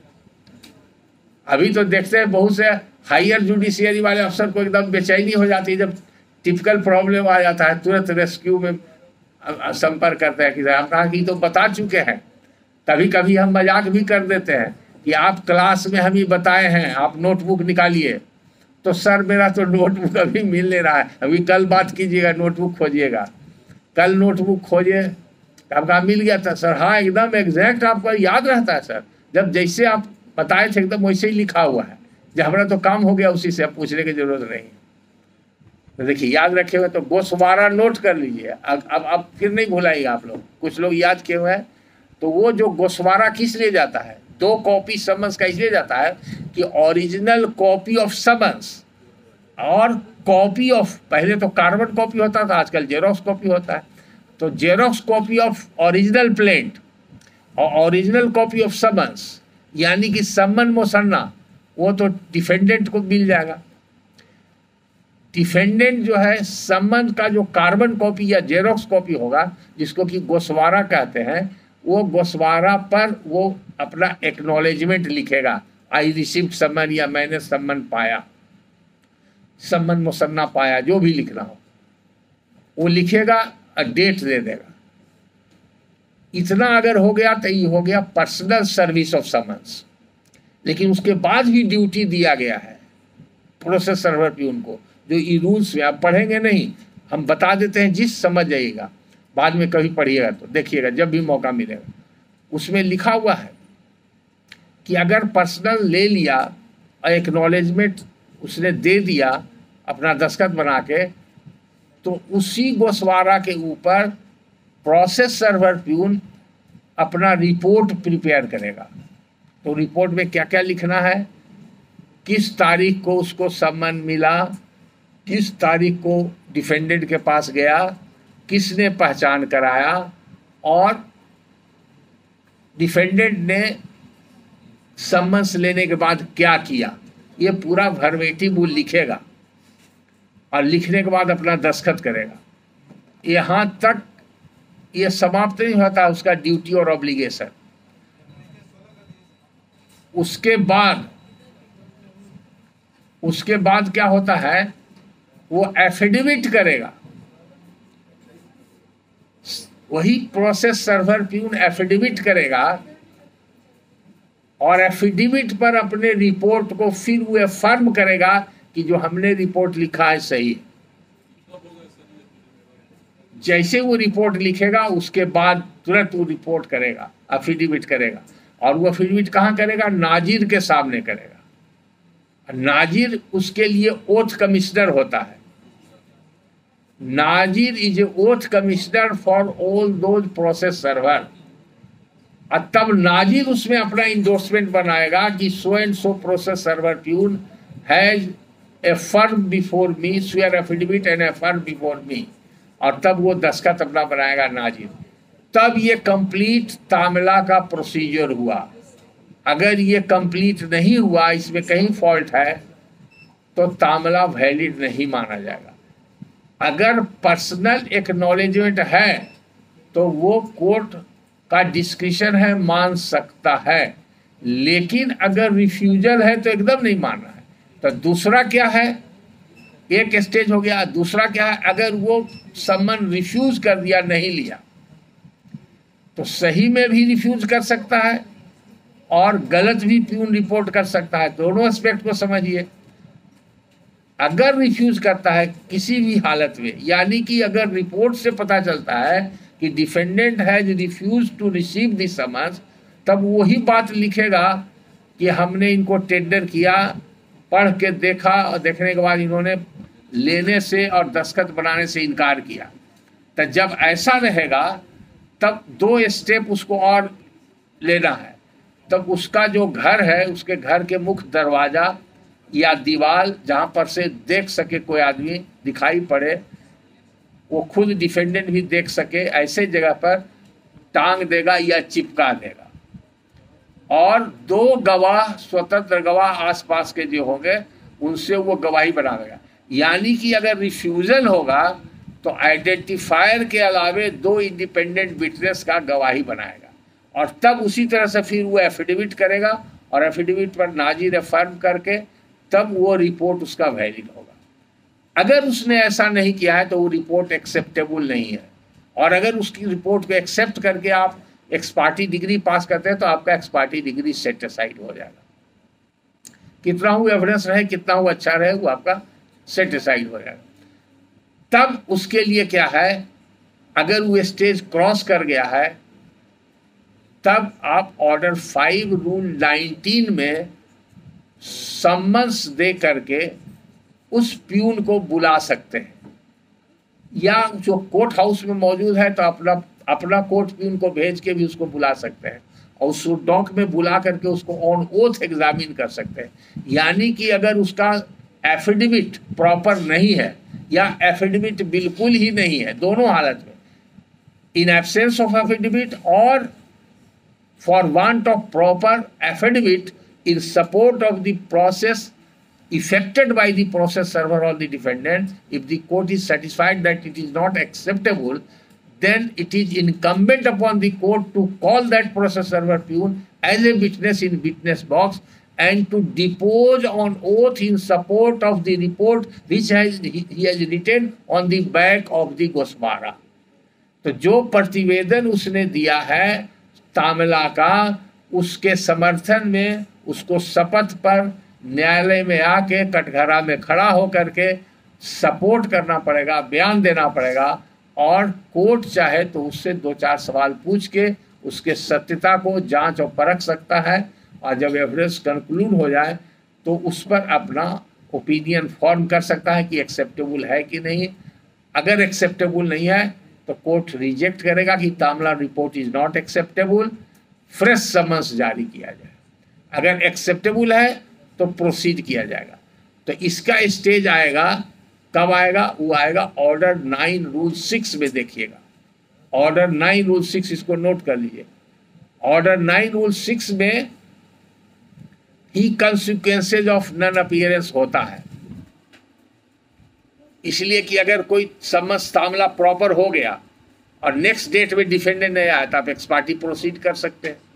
अभी तो देखते हैं बहुत से हायर जुडिशियरी वाले अफसर को एकदम बेचैनी हो जाती है जब टिपिकल प्रॉब्लम आ जाता है, तुरंत रेस्क्यू में संपर्क करते हैं कि हम कहा कि तो बता चुके हैं। कभी कभी हम मजाक भी कर देते हैं कि आप क्लास में हम ही बताए हैं, आप नोटबुक निकालिए। तो सर मेरा तो नोटबुक अभी मिल नहीं रहा है, अभी कल बात कीजिएगा, नोटबुक खोजिएगा। कल नोटबुक खोजिए, अब कहा मिल गया था सर। हाँ एकदम एग्जैक्ट आपको याद रहता है सर, जब जैसे आप बताए थे एकदम वैसे ही लिखा हुआ है। जब हमारा तो काम हो गया उसी से, अब पूछने की जरूरत नहीं। तो देखिए याद रखे हुए तो गोसवारा नोट कर लीजिए, अब फिर नहीं भुलाइएगा आप लोग। कुछ लोग याद किए हुए हैं। तो वो जो गोसवारा किस लिए जाता है, 2 कॉपी समन्स का इसलिए जाता है कि ओरिजिनल कॉपी ऑफ समन्स और कॉपी ऑफ, पहले तो कार्बन कॉपी होता था, आजकल जेरोक्स कॉपी होता है। तो xerox copy of original plaint और ओरिजिनल कॉपी ऑफ समन्स, यानी कि सम्मन मुसन्ना, वो तो डिफेंडेंट को मिल जाएगा। डिफेंडेंट जो है सम्मन का जो कार्बन कॉपी या जेरोक्स कॉपी होगा, जिसको कि गोसवारा कहते हैं, वो गोसवारा पर वो अपना एक्नॉलेजमेंट लिखेगा, आई रिसीव्ड सम्मन, या मैंने सम्मन पाया, सम्मन मुसन्ना पाया, जो भी लिखना हो वो लिखेगा और डेट दे देगा। इतना अगर हो गया तो ये हो गया पर्सनल सर्विस ऑफ समन्स। लेकिन उसके बाद भी ड्यूटी दिया गया है प्रोसेस सर्वर प्यून को, जो ये रूल्स में आप पढ़ेंगे नहीं, हम बता देते हैं, जिस समझ जाइएगा, बाद में कभी पढ़िएगा तो देखिएगा जब भी मौका मिलेगा। उसमें लिखा हुआ है कि अगर पर्सनल ले लिया और एक्नॉलेजमेंट उसने दे दिया अपना दस्तखत बना के, तो उसी गोसवारा के ऊपर प्रोसेस सर्वर प्यून अपना रिपोर्ट प्रिपेयर करेगा। तो रिपोर्ट में क्या क्या लिखना है, किस तारीख को उसको सम्मन मिला, किस तारीख को डिफेंडेंट के पास गया, किसने पहचान कराया, और डिफेंडेंट ने सम्मन्स लेने के बाद क्या किया, ये पूरा वर्बेटिम वो लिखेगा और लिखने के बाद अपना दस्तखत करेगा। यहाँ तक ये समाप्त नहीं होता उसका ड्यूटी और ऑब्लिगेशन। उसके बाद क्या होता है, वो एफिडेविट करेगा। वही प्रोसेस सर्वर प्यून एफिडेविट करेगा और एफिडेविट पर अपने रिपोर्ट को फिर वो फर्म करेगा कि जो हमने रिपोर्ट लिखा है सही है। जैसे वो रिपोर्ट लिखेगा उसके बाद तुरंत वो रिपोर्ट करेगा, एफिडेविट करेगा, और वो एफिडेविट कहाँ करेगा, नाजिर के सामने करेगा। नाजिर उसके लिए ओथ कमिश्नर होता है। नाजिर is a oath commissioner for all those process server. और तब नाजिर उसमें अपना इंडोर्समेंट बनाएगा कि so and so process server peon has affirm before me, swear affidavit and affirm before me, और तब वो दस्तखत अपना बनाएगा नाजिर। तब ये कंप्लीट तामिला का प्रोसीजर हुआ। अगर ये कंप्लीट नहीं हुआ, इसमें कहीं फॉल्ट है, तो तामिला वैलिड नहीं माना जाएगा। अगर पर्सनल एक्नॉलेजमेंट है तो वो कोर्ट का डिस्क्रिशन है, मान सकता है, लेकिन अगर रिफ्यूजल है तो एकदम नहीं मानना है। तो दूसरा क्या है, एक स्टेज हो गया। दूसरा क्या है, अगर वो सम्मन रिफ्यूज कर दिया, नहीं लिया, तो सही में भी रिफ्यूज कर सकता है और गलत भी प्यून रिपोर्ट कर सकता है। दोनों एस्पेक्ट को समझिए। अगर रिफ्यूज करता है किसी भी हालत में, यानी कि अगर रिपोर्ट से पता चलता है कि defendant has refuse to receive this summons, तब वही बात लिखेगा कि हमने इनको टेंडर किया, पढ़ के देखा और देखने के बाद इन्होंने लेने से और दस्तखत बनाने से इनकार किया। तो जब ऐसा रहेगा तब दो स्टेप उसको और लेना है। तब उसका जो घर है, उसके घर के मुख्य दरवाज़ा या दीवार जहाँ पर से देख सके कोई आदमी, दिखाई पड़े, वो खुद डिफेंडेंट भी देख सके, ऐसे जगह पर टांग देगा या चिपका देगा। और दो गवाह, स्वतंत्र गवाह आसपास के जो होंगे, उनसे वो गवाही बनावेगा। यानी कि अगर रिफ्यूजल होगा तो आइडेंटिफायर के अलावे दो इंडिपेंडेंट विटनेस का गवाही बनाएगा, और तब उसी तरह से फिर वो एफिडेविट करेगा, और एफिडेविट पर नाजिर अफर्म करके तब वो रिपोर्ट उसका वैलिड होगा। अगर उसने ऐसा नहीं किया है तो वो रिपोर्ट एक्सेप्टेबल नहीं है। और अगर उसकी रिपोर्ट को एक्सेप्ट करके आप एक्स पार्टी डिग्री पास करते हैं तो आपका ex parte decree set aside हो जाएगा। कितना वो एविडेंस रहे, कितना वो अच्छा रहे, वो आपका सेट असाइड हो जाएगा। तब उसके लिए क्या है, अगर वो स्टेज क्रॉस कर गया है, तब आप ऑर्डर 5 रूल 19 में सम्मन्स दे करके उस प्यून को बुला सकते हैं, या जो कोर्ट हाउस में मौजूद है तो अपना कोर्ट प्यून को भेज के भी उसको बुला सकते हैं, और उस डॉक में बुला करके उसको ऑन ओथ एग्जामिन कर सकते हैं। यानी कि अगर उसका एफिडेविट प्रॉपर नहीं है या एफिडेविट बिल्कुल ही नहीं है, दोनों हालत में, इन एब्सेंस ऑफ एफिडेविट और for want of proper affidavit in support of the process effected by the process server or the defendant, if the court is satisfied that it is not acceptable, then it is incumbent upon the court to call that process server peon as a witness in witness box and to depose on oath in support of the report which he has written on the back of the Gosmara। तो जो प्रतिवेदन उसने दिया है तामिला का, उसके समर्थन में उसको शपथ पर न्यायालय में आके कटघरा में खड़ा होकर के सपोर्ट करना पड़ेगा, बयान देना पड़ेगा, और कोर्ट चाहे तो उससे 2-4 सवाल पूछ के उसके सत्यता को जांच और परख सकता है, और जब एविडेंस कंक्लूड हो जाए तो उस पर अपना ओपिनियन फॉर्म कर सकता है कि एक्सेप्टेबल है कि नहीं। अगर एक्सेप्टेबल नहीं है तो कोर्ट रिजेक्ट करेगा कि तामिला report is not acceptable, fresh summons जारी किया जाए। अगर एक्सेप्टेबल है तो प्रोसीड किया जाएगा। तो इसका स्टेज आएगा, कब आएगा, वो आएगा ऑर्डर 9 रूल 6 में। देखिएगा ऑर्डर 9 रूल 6, इसको नोट कर लीजिए। ऑर्डर 9 रूल 6 में ही कंसिक्वेंसेज ऑफ नॉन अपीयरेंस होता है, इसलिए कि अगर कोई समन्स तामिला प्रॉपर हो गया और नेक्स्ट डेट में डिफेंडेंट नहीं आया तो आप एक्स पार्टी प्रोसीड कर सकते हैं,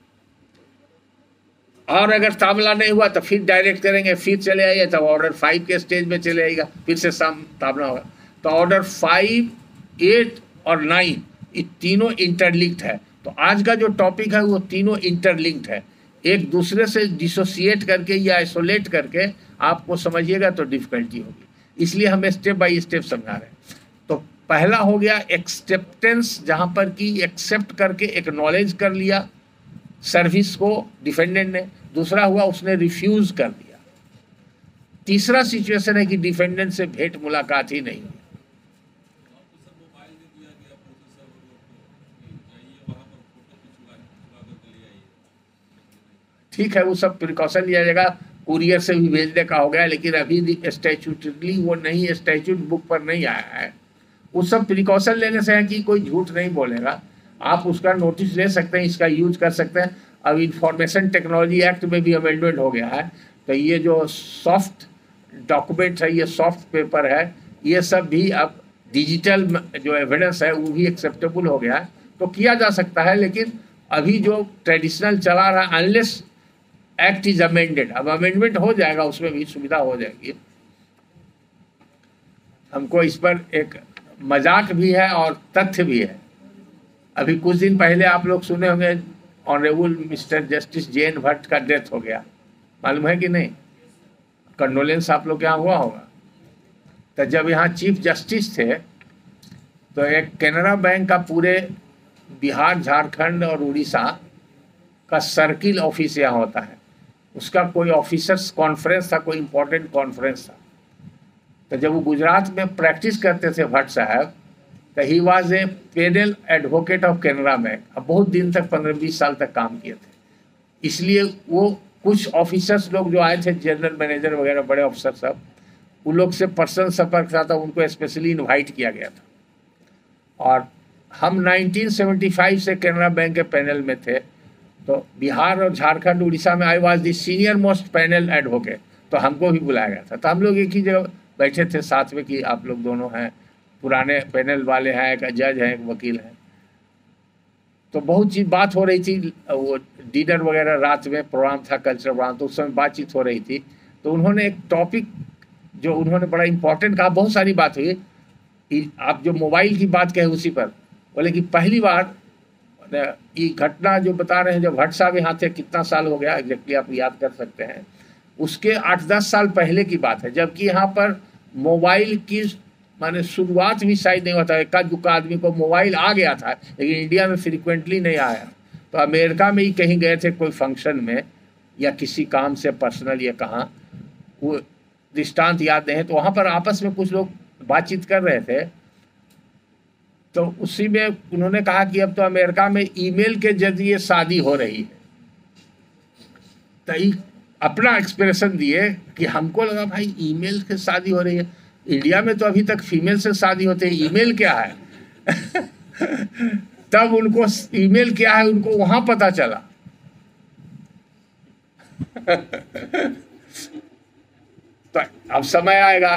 और अगर तामिला नहीं हुआ तो फिर डायरेक्ट करेंगे, फिर चले आइए, तब ऑर्डर 5 के स्टेज में चले आएगा, फिर से तामिला होगा। तो ऑर्डर 5, 8 और 9 ये तीनों इंटरलिंक्ड है। तो आज का जो टॉपिक है वो तीनों इंटरलिंक्ड है, एक दूसरे से डिसोसिएट करके या आइसोलेट करके आपको समझिएगा तो डिफिकल्टी होगी, इसलिए हम स्टेप बाय स्टेप समझा रहे हैं। तो पहला हो गया एक्सेप्टेंस, जहाँ पर कि एक्सेप्ट करके एक्नॉलेज कर लिया सर्विस को डिफेंडेंट ने। दूसरा हुआ उसने रिफ्यूज कर दिया। तीसरा सिचुएशन है कि डिफेंडेंट से भेंट मुलाकात ही नहीं हुई, ठीक है, वो सब प्रिकॉशन लिया जाएगा, कुरियर से भी भेजने का हो गया, लेकिन अभी स्टैट्यूटरी वो नहीं, स्टैट्यूट बुक पर नहीं आया है। वो सब प्रिकॉशन लेने से है कि कोई झूठ नहीं बोलेगा, आप उसका नोटिस ले सकते हैं, इसका यूज कर सकते हैं। अब इंफॉर्मेशन टेक्नोलॉजी एक्ट में भी अमेंडमेंट हो गया है, तो ये जो सॉफ्ट डॉक्यूमेंट है, ये सॉफ्ट पेपर है, ये सब भी अब डिजिटल जो एविडेंस है वो भी एक्सेप्टेबल हो गया है, तो किया जा सकता है। लेकिन अभी जो ट्रेडिशनल चला रहा है, अनलेस एक्ट इज अमेंडेड, अब अमेंडमेंट हो जाएगा, उसमें भी सुविधा हो जाएगी। हमको इस पर एक मजाक भी है और तथ्य भी है। अभी कुछ दिन पहले आप लोग सुने होंगे honourable mister justice J N. Bhatt का डेथ हो गया, मालूम है कि नहीं? कंडोलेंस आप लोग के यहाँ हुआ होगा। तो जब यहाँ चीफ जस्टिस थे तो एक कैनरा बैंक का पूरे बिहार, झारखंड और उड़ीसा का सर्किल ऑफिस यहाँ होता है, उसका कोई ऑफिसर्स कॉन्फ्रेंस था, कोई इम्पोर्टेंट कॉन्फ्रेंस था। तो जब वो गुजरात में प्रैक्टिस करते थे भट्ट साहब, तो he was a panel advocate of Canara Bank. अब बहुत दिन तक 15-20 साल तक काम किए थे, इसलिए वो कुछ ऑफिसर्स लोग जो आए थे, जनरल मैनेजर वगैरह बड़े ऑफिसर सब, उन लोग से पर्सनल संपर्क था, उनको स्पेशली इनवाइट किया गया था। और हम 1975 से कैनरा बैंक के पैनल में थे, तो बिहार और झारखंड उड़ीसा में I was the senior most panel advocate, तो हमको भी बुलाया गया था। तो हम लोग एक ही जगह बैठे थे साथ में कि आप लोग दोनों हैं, पुराने पैनल वाले हैं, एक जज हैं, एक वकील हैं। तो बहुत चीज़ बात हो रही थी, वो डिनर वगैरह रात में प्रोग्राम था, कल्चरल प्रोग्राम, तो उस समय बातचीत हो रही थी। तो उन्होंने एक टॉपिक जो उन्होंने बड़ा इंपॉर्टेंट कहा, बहुत सारी बात हुई, आप जो मोबाइल की बात कहे उसी पर बोले कि पहली बार ये घटना जो बता रहे हैं, जब भट्ट साहब यहाँ थे, कितना साल हो गया एग्जैक्टली आप याद कर सकते हैं, उसके 8-10 साल पहले की बात है, जबकि यहाँ पर मोबाइल की माने शुरुआत भी शायद नहीं होता है। इक्का दुक्का आदमी को मोबाइल आ गया था, लेकिन इंडिया में फ्रिक्वेंटली नहीं आया। तो अमेरिका में ही कहीं गए थे कोई फंक्शन में या किसी काम से पर्सनल या कहाँ, वो दृष्टांत याद नहीं है, तो वहाँ पर आपस में कुछ लोग बातचीत कर रहे थे। तो उसी में उन्होंने कहा कि अब तो अमेरिका में ईमेल के जरिए शादी हो रही है। तो अपना एक्सप्रेशन दिए कि हमको लगा भाई ईमेल से शादी हो रही है, इंडिया में तो अभी तक फीमेल से शादी होती है, ईमेल क्या है? तब उनको ईमेल क्या है उनको वहां पता चला। तो अब समय आएगा।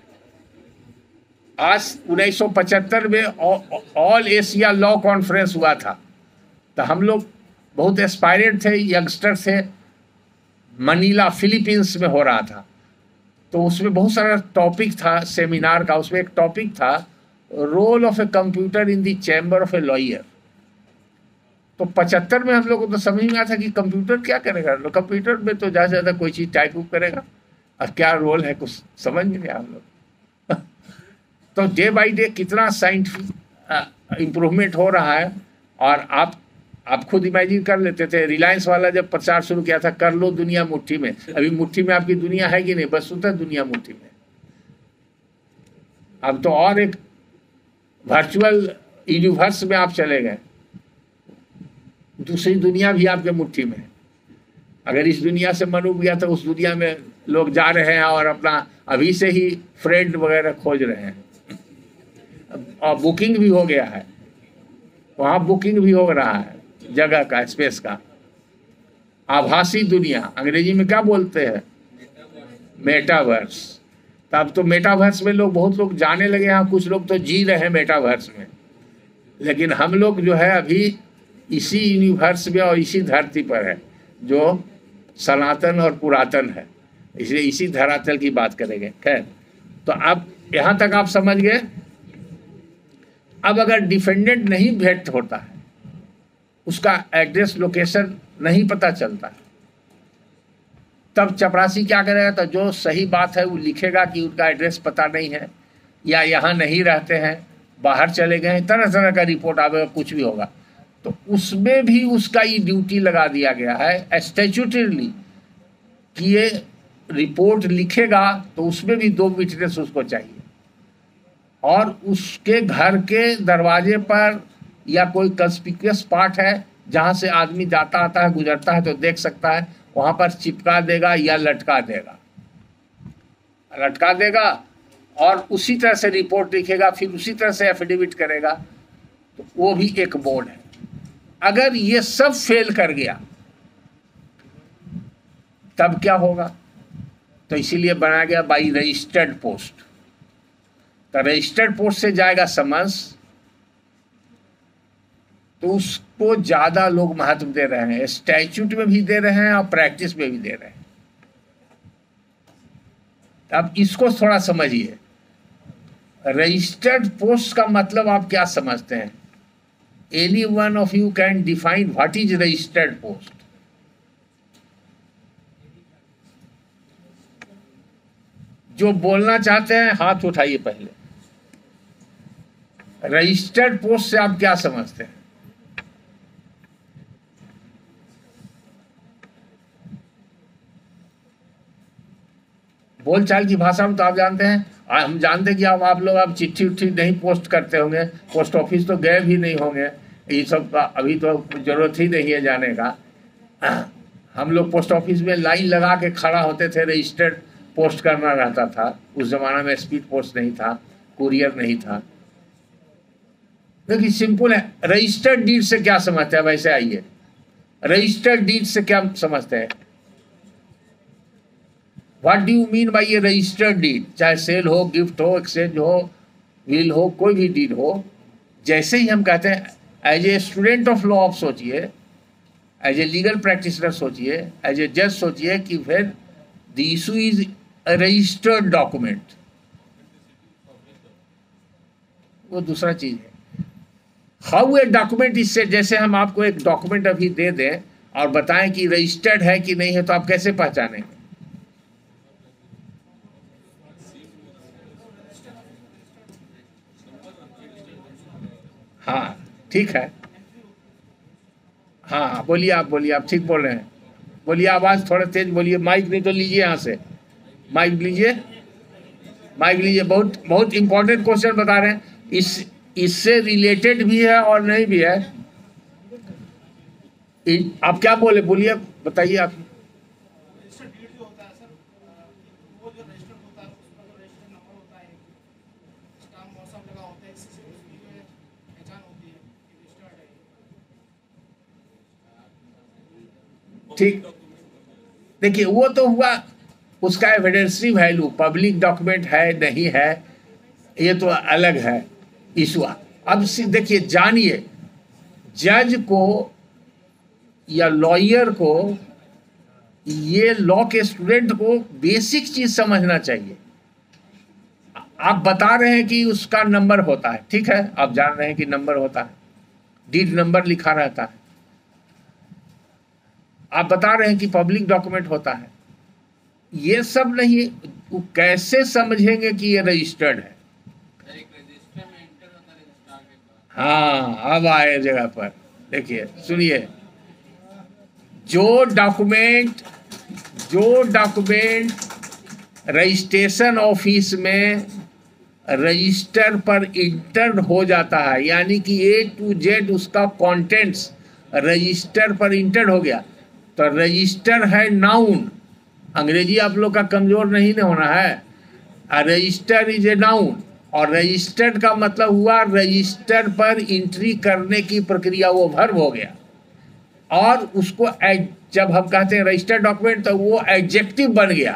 आज 1975 में ऑल एशिया लॉ कॉन्फ्रेंस हुआ था, तो हम लोग बहुत एस्पायरेंट थे, यंगस्टर थे, मनीला फिलीपींस में हो रहा था। तो उसमें बहुत सारा टॉपिक था सेमिनार का, उसमें एक टॉपिक था role of a computer in the chamber of a lawyer. तो 75 में हम लोग को तो समझ में आया था कि कंप्यूटर क्या करेगा, कंप्यूटर में तो ज़्यादा से ज़्यादा कोई चीज़ टाइप उप करेगा, अब क्या रोल है कुछ समझ नहीं आया हम लोग। तो डे बाई डे कितना साइंटिफिक इम्प्रूवमेंट हो रहा है। और आप खुद इमेजिन कर लेते थे, रिलायंस वाला जब प्रचार शुरू किया था, कर लो दुनिया मुट्ठी में, अभी मुट्ठी में आपकी दुनिया है कि नहीं? बस उतना दुनिया मुट्ठी में। अब तो और एक वर्चुअल यूनिवर्स में आप चले गए, दूसरी दुनिया भी आपके मुट्ठी में। अगर इस दुनिया से मन उब गया तो उस दुनिया में लोग जा रहे हैं और अपना अभी से ही फ्रेंड वगैरह खोज रहे हैं। और बुकिंग भी हो गया है, वहाँ बुकिंग भी हो रहा है जगह का, स्पेस का। आभासी दुनिया, अंग्रेजी में क्या बोलते हैं? मेटावर्स। तब तो मेटावर्स में लोग बहुत लोग जाने लगे हैं, कुछ लोग तो जी रहे हैं मेटावर्स में। लेकिन हम लोग जो है अभी इसी यूनिवर्स में और इसी धरती पर है जो सनातन और पुरातन है, इसलिए इसी धरातल की बात करेंगे। खैर, तो अब यहाँ तक आप समझ गए। अब अगर डिफेंडेंट नहीं भेंट होता है, उसका एड्रेस लोकेशन नहीं पता चलता है, तब चपरासी क्या करेगा? तो जो सही बात है वो लिखेगा कि उनका एड्रेस पता नहीं है या यहाँ नहीं रहते हैं, बाहर चले गए हैं, तरह तरह का रिपोर्ट आवेगा, कुछ भी होगा। तो उसमें भी उसका ये ड्यूटी लगा दिया गया है स्टैट्यूटरीली कि ये रिपोर्ट लिखेगा तो उसमें भी 2 विटनेस उसको चाहिए, और उसके घर के दरवाजे पर या कोई कंस्पिक्यूअस पार्ट है जहाँ से आदमी जाता आता है, गुजरता है, तो देख सकता है, वहाँ पर चिपका देगा या लटका देगा, और उसी तरह से रिपोर्ट लिखेगा, फिर उसी तरह से एफिडेविट करेगा, तो वो भी एक मोड है। अगर ये सब फेल कर गया तब क्या होगा? तो इसीलिए बनाया गया बाई रजिस्टर्ड पोस्ट। तो रजिस्टर्ड पोस्ट से जाएगा समन्स, तो उसको ज्यादा लोग महत्व दे रहे हैं, स्टैट्यूट में भी दे रहे हैं और प्रैक्टिस में भी दे रहे हैं। अब इसको थोड़ा समझिए, रजिस्टर्ड पोस्ट का मतलब आप क्या समझते हैं? Any one of you can define what is registered post? जो बोलना चाहते हैं हाथ उठाइए पहले। रजिस्टर्ड पोस्ट से आप क्या समझते हैं? बोलचाल की भाषा में तो आप जानते हैं, हम जानते हैं कि आप लोग अब चिट्ठी उट्ठी नहीं पोस्ट करते होंगे, पोस्ट ऑफिस तो गए भी नहीं होंगे, ये सब का अभी तो जरूरत ही नहीं है जाने का। हम लोग पोस्ट ऑफिस में लाइन लगा के खड़ा होते थे, रजिस्टर्ड पोस्ट करना रहता था। उस जमाना में स्पीड पोस्ट नहीं था, कुरियर नहीं था। देखिए सिंपल है। रजिस्टर्ड डीड से क्या समझते हैं? वैसे आइए, रजिस्टर्ड डीड से क्या समझते हैं? What do you mean by ये रजिस्टर्ड डीड? चाहे सेल हो, गिफ्ट हो, एक्सचेंज हो, विल हो, कोई भी डीड हो, जैसे ही हम कहते हैं as a student of law आप सोचिए, एज ए लीगल प्रैक्टिशनर सोचिए, एज ए जज सोचिए कि फिर the issue is a registered document, वो दूसरा चीज है। हाउ ए डॉक्यूमेंट इससे, जैसे हम आपको एक डॉक्यूमेंट अभी दे दें और बताएं कि रजिस्टर्ड है कि नहीं है, तो आप कैसे पहचानेंगे? हाँ ठीक है, हाँ बोलिए, आप बोलिए, आप ठीक बोल रहे हैं, बोलिए, आवाज़ थोड़ा तेज बोलिए, माइक नहीं तो लीजिए, यहाँ से माइक लीजिए, माइक लीजिए। बहुत बहुत इंपॉर्टेंट क्वेश्चन बता रहे हैं, इससे रिलेटेड भी है और नहीं भी है। आप क्या बोले, बोलिए, बताइए आप। ठीक, देखिए वो तो हुआ उसका एविडेंसरी वैल्यू, पब्लिक डॉक्यूमेंट है नहीं है ये तो अलग है इशू। अब देखिए, जानिए, जज को या लॉयर को, ये लॉ के स्टूडेंट को बेसिक चीज समझना चाहिए। आप बता रहे हैं कि उसका नंबर होता है, ठीक है, आप जान रहे हैं कि नंबर होता है, डीड नंबर लिखा रहता है। आप बता रहे हैं कि पब्लिक डॉक्यूमेंट होता है, ये सब नहीं, वो कैसे समझेंगे कि ये रजिस्टर्ड है? हाँ, अब आए जगह पर। देखिए सुनिए, जो डॉक्यूमेंट रजिस्ट्रेशन ऑफिस में रजिस्टर पर इंटर हो जाता है, यानी कि A to Z उसका कंटेंट्स रजिस्टर पर इंटर हो गया, तो रजिस्टर है नाउन। अंग्रेजी आप लोग का कमजोर नहीं होना है। रजिस्टर इज ए नाउन, और रजिस्टर्ड का मतलब हुआ रजिस्टर पर एंट्री करने की प्रक्रिया, वो वर्ब हो गया। और उसको जब हम कहते हैं रजिस्टर्ड डॉक्यूमेंट, तो वो एडजेक्टिव बन गया,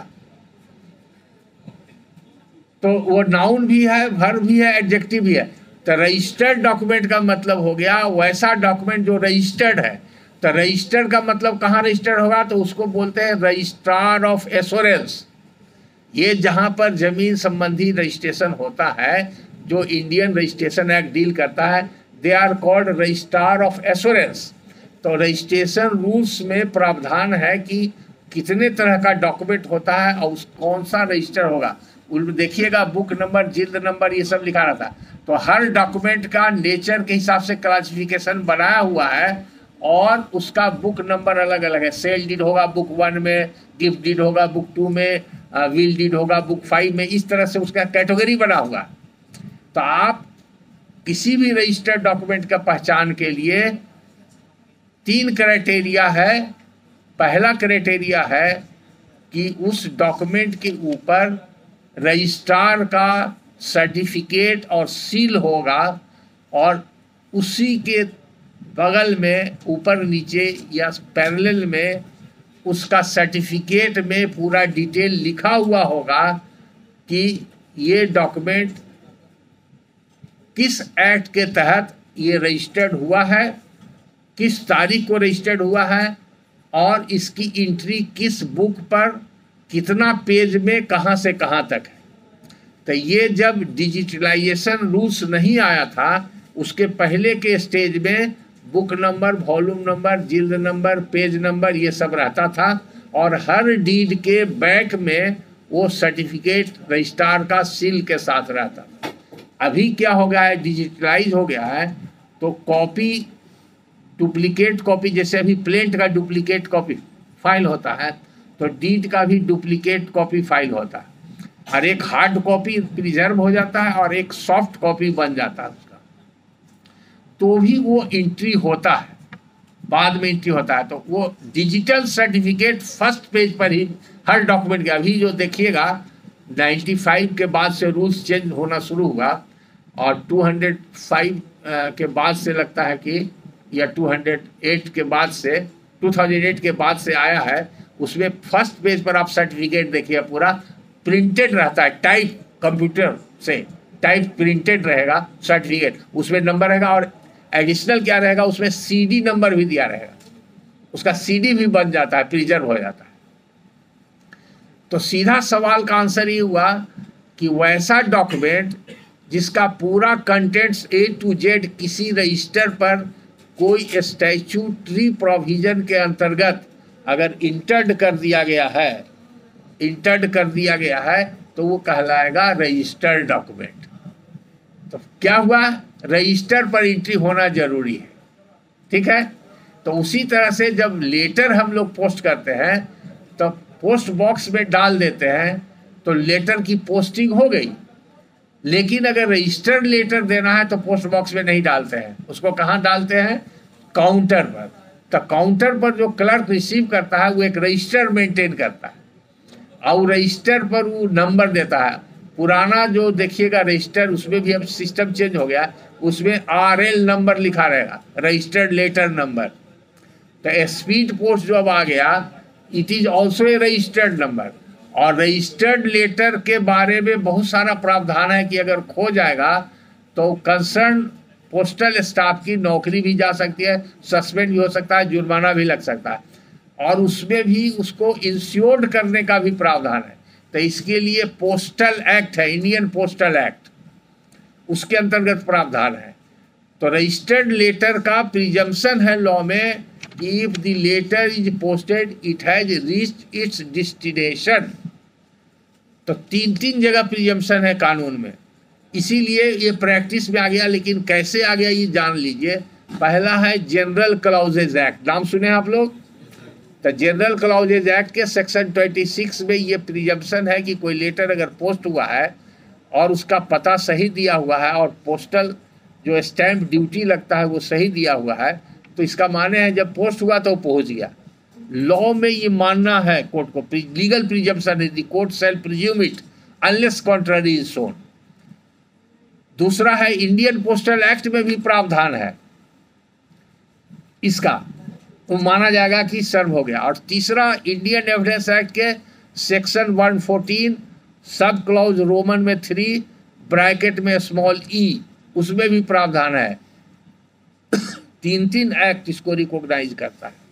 तो वो नाउन भी है, वर्ब भी है, एडजेक्टिव भी है। तो रजिस्टर्ड डॉक्यूमेंट का मतलब हो गया वैसा डॉक्यूमेंट जो रजिस्टर्ड है। तो रजिस्टर्ड का मतलब कहाँ रजिस्टर्ड होगा? तो उसको बोलते हैं रजिस्ट्रार ऑफ एश्योरेंस। ये जहाँ पर जमीन संबंधी रजिस्ट्रेशन होता है, जो इंडियन रजिस्ट्रेशन एक्ट डील करता है, they are called registrar of assurance. तो रजिस्ट्रेशन रूल्स में प्रावधान है कि कितने तरह का डॉक्यूमेंट होता है और कौन सा रजिस्टर होगा। देखिएगा बुक नंबर, जिल्द नंबर, ये सब लिखा रहता है। तो हर डॉक्यूमेंट का नेचर के हिसाब से क्लासिफिकेशन बनाया हुआ है और उसका बुक नंबर अलग अलग है। सेल डीड होगा बुक 1 में, गिफ्ट डीड होगा बुक 2 में, विल डीड होगा बुक 5 में, इस तरह से उसका कैटेगरी बना हुआ। तो आप किसी भी रजिस्टर्ड डॉक्यूमेंट का पहचान के लिए 3 क्राइटेरिया है पहला क्राइटेरिया है कि उस डॉक्यूमेंट के ऊपर रजिस्ट्रार का सर्टिफिकेट और सील होगा और उसी के बगल में ऊपर नीचे या पैरेलल में उसका सर्टिफिकेट में पूरा डिटेल लिखा हुआ होगा कि ये डॉक्यूमेंट किस एक्ट के तहत ये रजिस्टर्ड हुआ है, किस तारीख को रजिस्टर्ड हुआ है और इसकी एंट्री किस बुक पर कितना पेज में कहाँ से कहाँ तक है। तो ये जब डिजिटलाइजेशन रूल्स नहीं आया था उसके पहले के स्टेज में बुक नंबर, वॉल्यूम नंबर, जिल्द नंबर, पेज नंबर ये सब रहता था और हर डीड के बैक में वो सर्टिफिकेट रजिस्ट्रार का सील के साथ रहता था। अभी क्या हो गया है, डिजिटलाइज हो गया है, तो कॉपी, डुप्लीकेट कॉपी, जैसे अभी प्लेंट का डुप्लीकेट कॉपी फाइल होता है तो डीड का भी डुप्लीकेट कॉपी फाइल होता है और एक हार्ड कॉपी प्रिजर्व हो जाता है और एक सॉफ्ट कॉपी बन जाता है उसका, तो भी वो एंट्री होता है, बाद में एंट्री होता है। तो वो डिजिटल सर्टिफिकेट फर्स्ट पेज पर ही हर डॉक्यूमेंट के, अभी जो देखिएगा 95 के बाद से रूल्स चेंज होना शुरू हुआ और 205 के बाद से लगता है कि या 208 के बाद से 2008 के बाद से आया है, उसमें फर्स्ट पेज पर आप सर्टिफिकेट देखिए पूरा प्रिंटेड रहता है, टाइप कंप्यूटर से टाइप प्रिंटेड रहेगा सर्टिफिकेट, उसमें नंबर रहेगा और एडिशनल क्या रहेगा, उसमें सीडी नंबर भी दिया रहेगा, उसका सीडी भी बन जाता है, प्रिजर्व हो जाता है। तो सीधा सवाल का आंसर ये हुआ कि वैसा डॉक्यूमेंट जिसका पूरा कंटेंट्स A to Z किसी रजिस्टर पर कोई स्टैट्यूटरी प्रोविजन के अंतर्गत अगर इंटर्ड कर दिया गया है तो वो कहलाएगा रजिस्टर्ड डॉक्यूमेंट। तो क्या हुआ, रजिस्टर पर एंट्री होना जरूरी है, ठीक है। तो उसी तरह से जब लेटर हम लोग पोस्ट करते हैं तो पोस्ट बॉक्स में डाल देते हैं तो लेटर की पोस्टिंग हो गई, लेकिन अगर रजिस्टर्ड लेटर देना है तो पोस्ट बॉक्स में नहीं डालते हैं, उसको कहाँ डालते हैं, काउंटर पर। तो काउंटर पर जो क्लर्क रिसीव करता है वो एक रजिस्टर मेंटेन करता है और रजिस्टर पर वो नंबर देता है। पुराना जो देखिएगा रजिस्टर, उसमें भी अब सिस्टम चेंज हो गया, उसमें RL नंबर लिखा रहेगा, रजिस्टर्ड लेटर नंबर। तो स्पीड पोस्ट जो अब आ गया, it is also a registered number. और रजिस्टर्ड लेटर के बारे में बहुत सारा प्रावधान है कि अगर खो जाएगा तो कंसर्न पोस्टल स्टाफ की नौकरी भी जा सकती है, सस्पेंड भी हो सकता है, जुर्माना भी लग सकता है, और उसमें भी उसको इंश्योर्ड करने का भी प्रावधान है। तो इसके लिए पोस्टल एक्ट है, इंडियन पोस्टल एक्ट, उसके अंतर्गत प्रावधान है। तो रजिस्टर्ड लेटर का प्रिजम्पशन है लॉ में, if the letter is posted it has reached its destination. तो 3 जगह प्रिजम्पशन है कानून में, इसीलिए ये प्रैक्टिस में आ गया। लेकिन कैसे आ गया ये जान लीजिए। पहला है जनरल क्लॉजेज एक्ट, नाम सुने आप लोग? तो जनरल क्लॉजेज एक्ट के सेक्शन 26 में ये प्रिजम्पशन है कि कोई लेटर अगर पोस्ट हुआ है और उसका पता सही दिया हुआ है और पोस्टल जो स्टैंप ड्यूटी लगता है वो सही दिया हुआ है, तो इसका माने है जब पोस्ट हुआ तो पहुंच गया। लॉ में ये मानना है कोर्ट को, लीगल प्रिजम्पशन है, the court shall presume it unless contrary is shown. दूसरा है इंडियन पोस्टल एक्ट में भी प्रावधान है इसका, वो माना जाएगा कि सर्व हो गया। और तीसरा इंडियन एविडेंस एक्ट के सेक्शन 114 सब क्लॉज रोमन में 3 ब्रैकेट में स्मॉल e, उसमें भी प्रावधान है। 3 एक्ट इसको रिकॉग्नाइज करता है।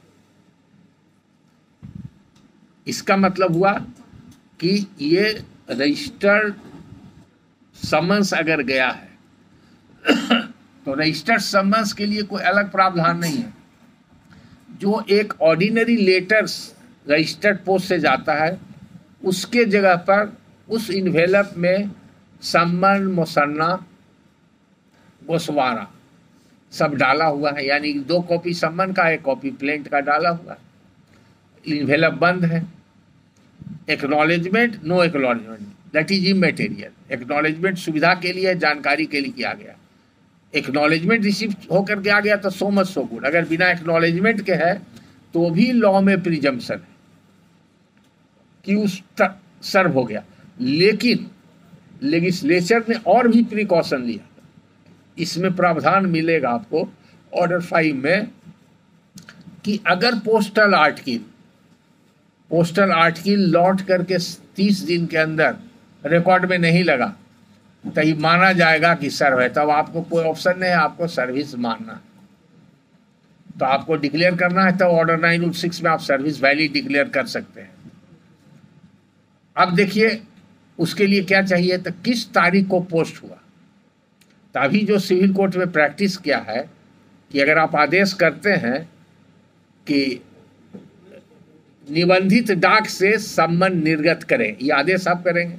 इसका मतलब हुआ कि ये रजिस्टर्ड समन्स अगर गया है तो रजिस्टर्ड समन्स के लिए कोई अलग प्रावधान नहीं है। जो एक ऑर्डिनरी लेटर्स रजिस्टर्ड पोस्ट से जाता है उसके जगह पर उस इन्वेलप में सम्मन, मुसन्ना, गोसवारा सब डाला हुआ है, यानी 2 कॉपी सम्मन का, 1 कॉपी प्लेंट का डाला हुआ है। इन्वेलप बंद है। Acknowledgement, no acknowledgement, that is immaterial. Acknowledgement सुविधा के लिए, जानकारी के लिए किया गया। एक्नॉलेजमेंट रिसीव होकर के आ गया तो सो मच सो गुड। अगर बिना एक्नॉलेजमेंट के है तो भी लॉ में प्रिजम्पशन है कि उस सर्व हो गया। लेकिन लेजिस्लेचर ने और भी प्रिकॉशन लिया। इसमें प्रावधान मिलेगा आपको ऑर्डर 5 में कि अगर पोस्टल आर्टिकल लौट करके 30 दिन के अंदर रिकॉर्ड में नहीं लगा तो ये माना जाएगा कि सर्व है। तब आपको कोई ऑप्शन नहीं है, आपको सर्विस मानना है। तो आपको डिक्लेयर करना है, तब ऑर्डर 906 में आप सर्विस वैलिड डिक्लेयर कर सकते हैं। अब देखिए उसके लिए क्या चाहिए, तो किस तारीख को पोस्ट हुआ। तभी जो सिविल कोर्ट में प्रैक्टिस किया है कि अगर आप आदेश करते हैं कि निबंधित डाक से सम्मन निर्गत करें, ये आदेश आप करेंगे।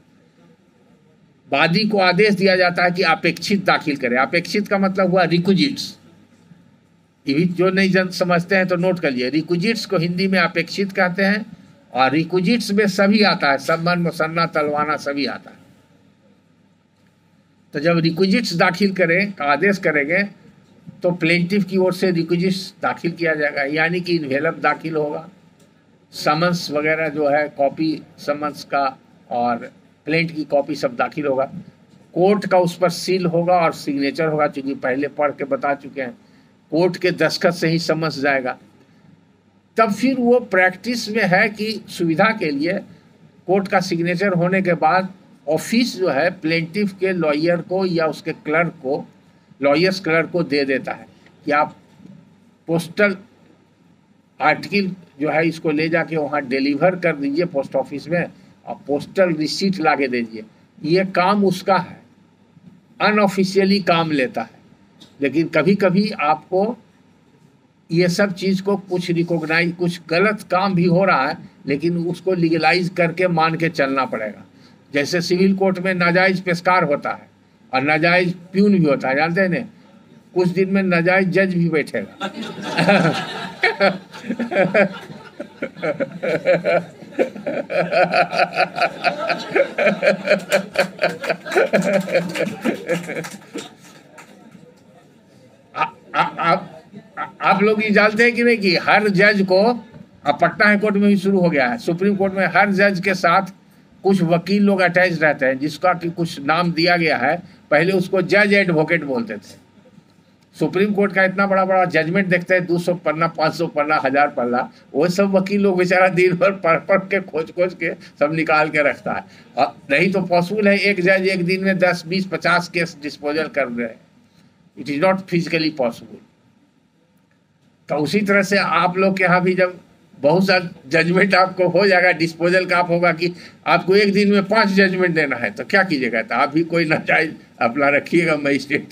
वादी को आदेश दिया जाता है कि अपेक्षित दाखिल करें। अपेक्षित का मतलब हुआ रिक्विजिट्स। जो नहीं समझते हैं तो नोट कर लिए, रिक्विजिट्स को हिंदी में अपेक्षित कहते हैं। और रिक्विजिट्स में सभी आता है, सम्मन, मुसन्ना, तलवाना सभी आता है। तो जब रिक्विजिट्स दाखिल करें का आदेश करेंगे तो प्लेंटिफ की ओर से रिक्विजिट्स दाखिल किया जाएगा, यानी कि इन्वेलप दाखिल होगा, समन्स वगैरह जो है कॉपी समन्स का और प्लेंट की कॉपी सब दाखिल होगा। कोर्ट का उस पर सील होगा और सिग्नेचर होगा, चूंकि पहले पढ़ के बता चुके हैं कोर्ट के दस्तखत से ही समझ जाएगा। तब फिर वो प्रैक्टिस में है कि सुविधा के लिए कोर्ट का सिग्नेचर होने के बाद ऑफिस जो है प्लेंटिफ के लॉयर को या उसके क्लर्क को, लॉयर्स क्लर्क को दे देता है कि आप पोस्टल आर्टिकल जो है इसको ले जाके वहाँ डिलीवर कर दीजिए पोस्ट ऑफिस में और पोस्टल रिसीट ला के दीजिए। ये काम उसका है, अनऑफिशियली काम लेता है। लेकिन कभी कभी आपको ये सब चीज़ को कुछ रिकॉग्नाइज, कुछ गलत काम भी हो रहा है लेकिन उसको लीगलाइज करके मान के चलना पड़ेगा। जैसे सिविल कोर्ट में नाजायज पेशकार होता है और नाजायज प्यून भी होता है, जानते हैं ना। कुछ दिन में नाजायज जज भी बैठेगा। आप लोग ये जानते हैं कि नहीं कि हर जज को, अब पटना हाई कोर्ट में भी शुरू हो गया है, सुप्रीम कोर्ट में हर जज के साथ कुछ वकील लोग अटैच रहते हैं जिसका कि कुछ नाम दिया गया है। पहले उसको जज एडवोकेट बोलते थे। सुप्रीम कोर्ट का इतना बड़ा बड़ा जजमेंट देखते हैं, 200 पन्ना, 500 पन्ना, 1000 पन्ना, वो सब वकील लोग बेचारा दिन भर पढ़ पढ़ के खोज के सब निकाल के रखता है। और नहीं तो पॉसिबल है एक जज एक दिन में 10, 20, 50 केस डिस्पोजल कर रहे हैं। It is not physically possible. तो उसी तरह से आप लोग के यहाँ भी जब बहुत सा जजमेंट आपको हो जाएगा डिस्पोजल का, आप होगा कि आपको एक दिन में 5 जजमेंट देना है, तो क्या कीजिएगा। तो आप भी कोई नाजायज अपना रखिएगा मजिस्ट्रेट।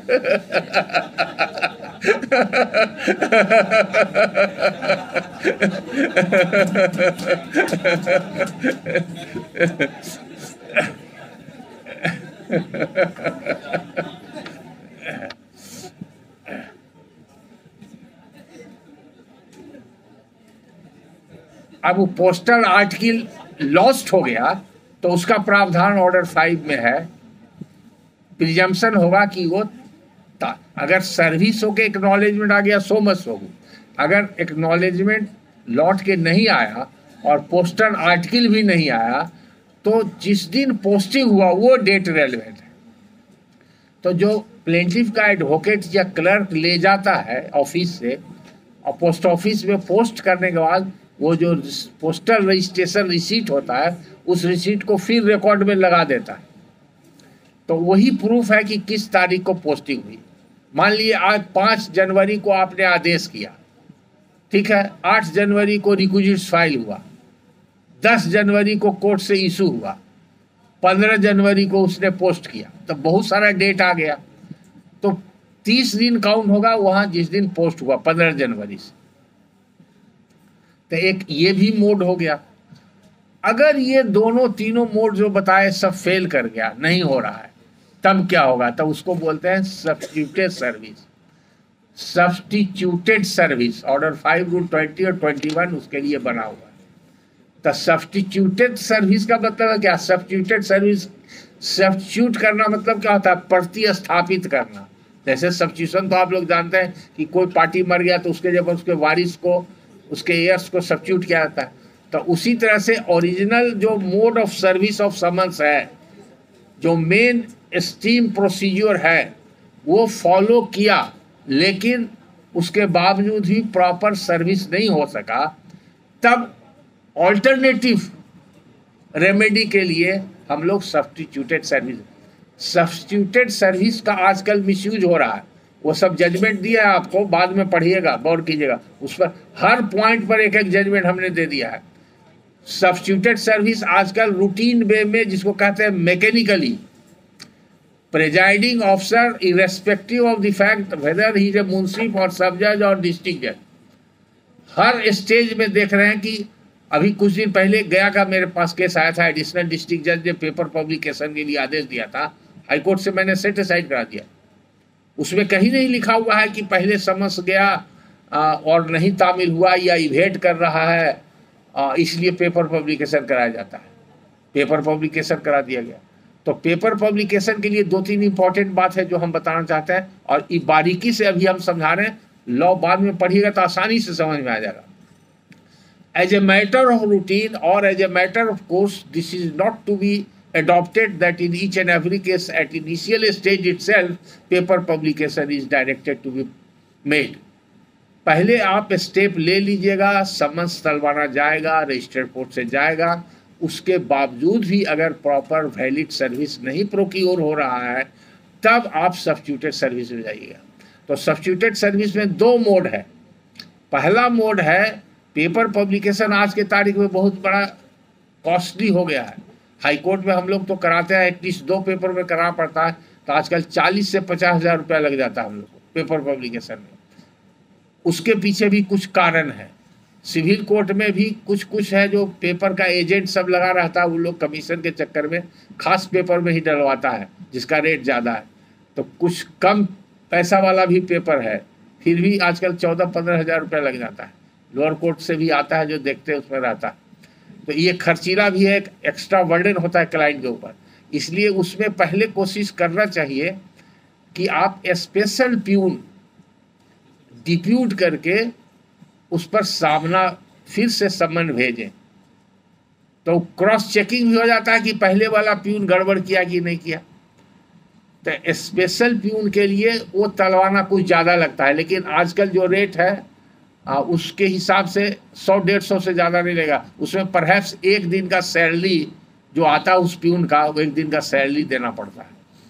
अब वो पोस्टल आर्टिकल लॉस्ट हो गया तो उसका प्रावधान ऑर्डर 5 में है। प्रिजम्पशन होगा कि वो अगर सर्विस हो के एक्नॉलेजमेंट आ गया सो मच होगी। अगर एक्नॉलेजमेंट लौट के नहीं आया और पोस्टल आर्टिकल भी नहीं आया तो जिस दिन पोस्टिंग हुआ वो डेट रेलेवेंट है। तो जो प्लेंटिफ का एडवोकेट या क्लर्क ले जाता है ऑफिस से और पोस्ट ऑफिस में पोस्ट करने के बाद वो जो पोस्टल रजिस्ट्रेशन रिसीट होता है उस रिसीट को फिर रिकॉर्ड में लगा देता है। तो वही प्रूफ है कि किस तारीख को पोस्टिंग हुई। मान लिए आज 5 जनवरी को आपने आदेश किया, ठीक है, 8 जनवरी को रिक्विजिट्स फाइल हुआ, 10 जनवरी को कोर्ट से इशू हुआ, 15 जनवरी को उसने पोस्ट किया, तो बहुत सारा डेट आ गया। तो 30 दिन काउंट होगा वहाँ जिस दिन पोस्ट हुआ 15 जनवरी से। तो एक ये भी मोड हो गया। अगर ये तीनों मोड जो बताए सब फेल कर गया, नहीं हो रहा है, तब क्या होगा। तब उसको बोलते हैं substituted service. Substituted service order 5 rule 20 और 21 उसके लिए बना हुआ है। तो सब्स्टिट्यूटेड सर्विस का मतलब है क्या। सब्स्टिट्यूटेड सर्विस, सब्स्टिट्यूट करना मतलब क्या होता है, प्रतिस्थापित करना। जैसे सब्स्टिट्यूशन तो आप लोग जानते हैं कि कोई पार्टी मर गया तो उसके जब उसके वारिस को उसके ईयर्स को सब्स्टिट्यूट किया जाता है। तो उसी तरह से ओरिजिनल जो mode of service of summons है, जो मेन स्टीम प्रोसीजर है, वो फॉलो किया, लेकिन उसके बावजूद भी प्रॉपर सर्विस नहीं हो सका, तब ऑल्टरनेटिव रेमेडी के लिए हम लोग सब्स्टिट्यूटेड सर्विस का आजकल मिसयूज हो रहा है। वो सब जजमेंट दिया है आपको, बाद में पढ़िएगा, गौर कीजिएगा, उस पर हर पॉइंट पर एक एक जजमेंट हमने दे दिया है। सब्स्टिट्यूटेड सर्विस आजकल रूटीन वे में, जिसको कहते हैं mechanically, presiding officer irrespective of the fact whether he is a मुंसिफ और सब जज और डिस्ट्रिक्ट जज, हर स्टेज में देख रहे हैं कि अभी कुछ दिन पहले गया का मेरे पास केस आया था, एडिशनल डिस्ट्रिक्ट जज ने पेपर पब्लिकेशन के लिए आदेश दिया था, हाईकोर्ट से मैंने सेट असाइड करा दिया। उसमें कहीं नहीं लिखा हुआ है कि पहले समझ गया और नहीं तामील हुआ या इवेट कर रहा है, इसलिए पेपर पब्लिकेशन कराया जाता है। पेपर पब्लिकेशन करा दिया गया। तो पेपर पब्लिकेशन के लिए 2-3 इंपॉर्टेंट बात है जो हम बताना चाहते हैं, और बारीकी से अभी हम समझा रहे हैं। लॉ बाद में पढ़िएगा तो आसानी से समझ में आ जाएगा। As a matter of routine or as a matter of course, this is not to be adopted that in each and every case at initial stage itself paper publication is directed to be made. पहले आप step ले लीजिएगा, summons तलवाना जाएगा, registered court से जाएगा, उसके बावजूद भी अगर प्रॉपर वैलिड सर्विस नहीं प्रोक्योर हो रहा है, तब आप सब्स्टिट्यूटेड सर्विस में जाइएगा। तो सब्स्टिट्यूटेड सर्विस में 2 मोड है। पहला मोड है पेपर पब्लिकेशन, आज के तारीख में बहुत बड़ा कॉस्टली हो गया है। हाई कोर्ट में हम लोग तो कराते हैं, एटलीस्ट 2 पेपर में कराना पड़ता है, तो आजकल 40 से 50 हज़ार रुपया लग जाता है हम लोग को पेपर पब्लिकेशन में। उसके पीछे भी कुछ कारण है। सिविल कोर्ट में भी कुछ है जो पेपर का एजेंट सब लगा रहता है, वो लोग कमीशन के चक्कर में खास पेपर में ही डलवाता है जिसका रेट ज़्यादा है। तो कुछ कम पैसा वाला भी पेपर है, फिर भी आजकल 14-15 हज़ार रुपया लग जाता है। लोअर कोर्ट से भी आता है, जो देखते हैं उसमें रहता है। तो ये खर्चीला भी है, एक एक्स्ट्रा बर्डन होता है क्लाइंट के ऊपर। इसलिए उसमें पहले कोशिश करना चाहिए कि आप स्पेशल प्यून डिप्यूट करके उस पर सामना फिर से समन भेजें, तो क्रॉस चेकिंग भी हो जाता है कि पहले वाला प्यून गड़बड़ किया कि नहीं किया। तो स्पेशल प्यून के लिए वो तलवाना कुछ ज़्यादा लगता है, लेकिन आजकल जो रेट है उसके हिसाब से 100-150 से ज़्यादा नहीं लेगा। उसमें परहैप्स एक दिन का सैलरी जो आता है उस प्यून का, वो एक दिन का सैलरी देना पड़ता है।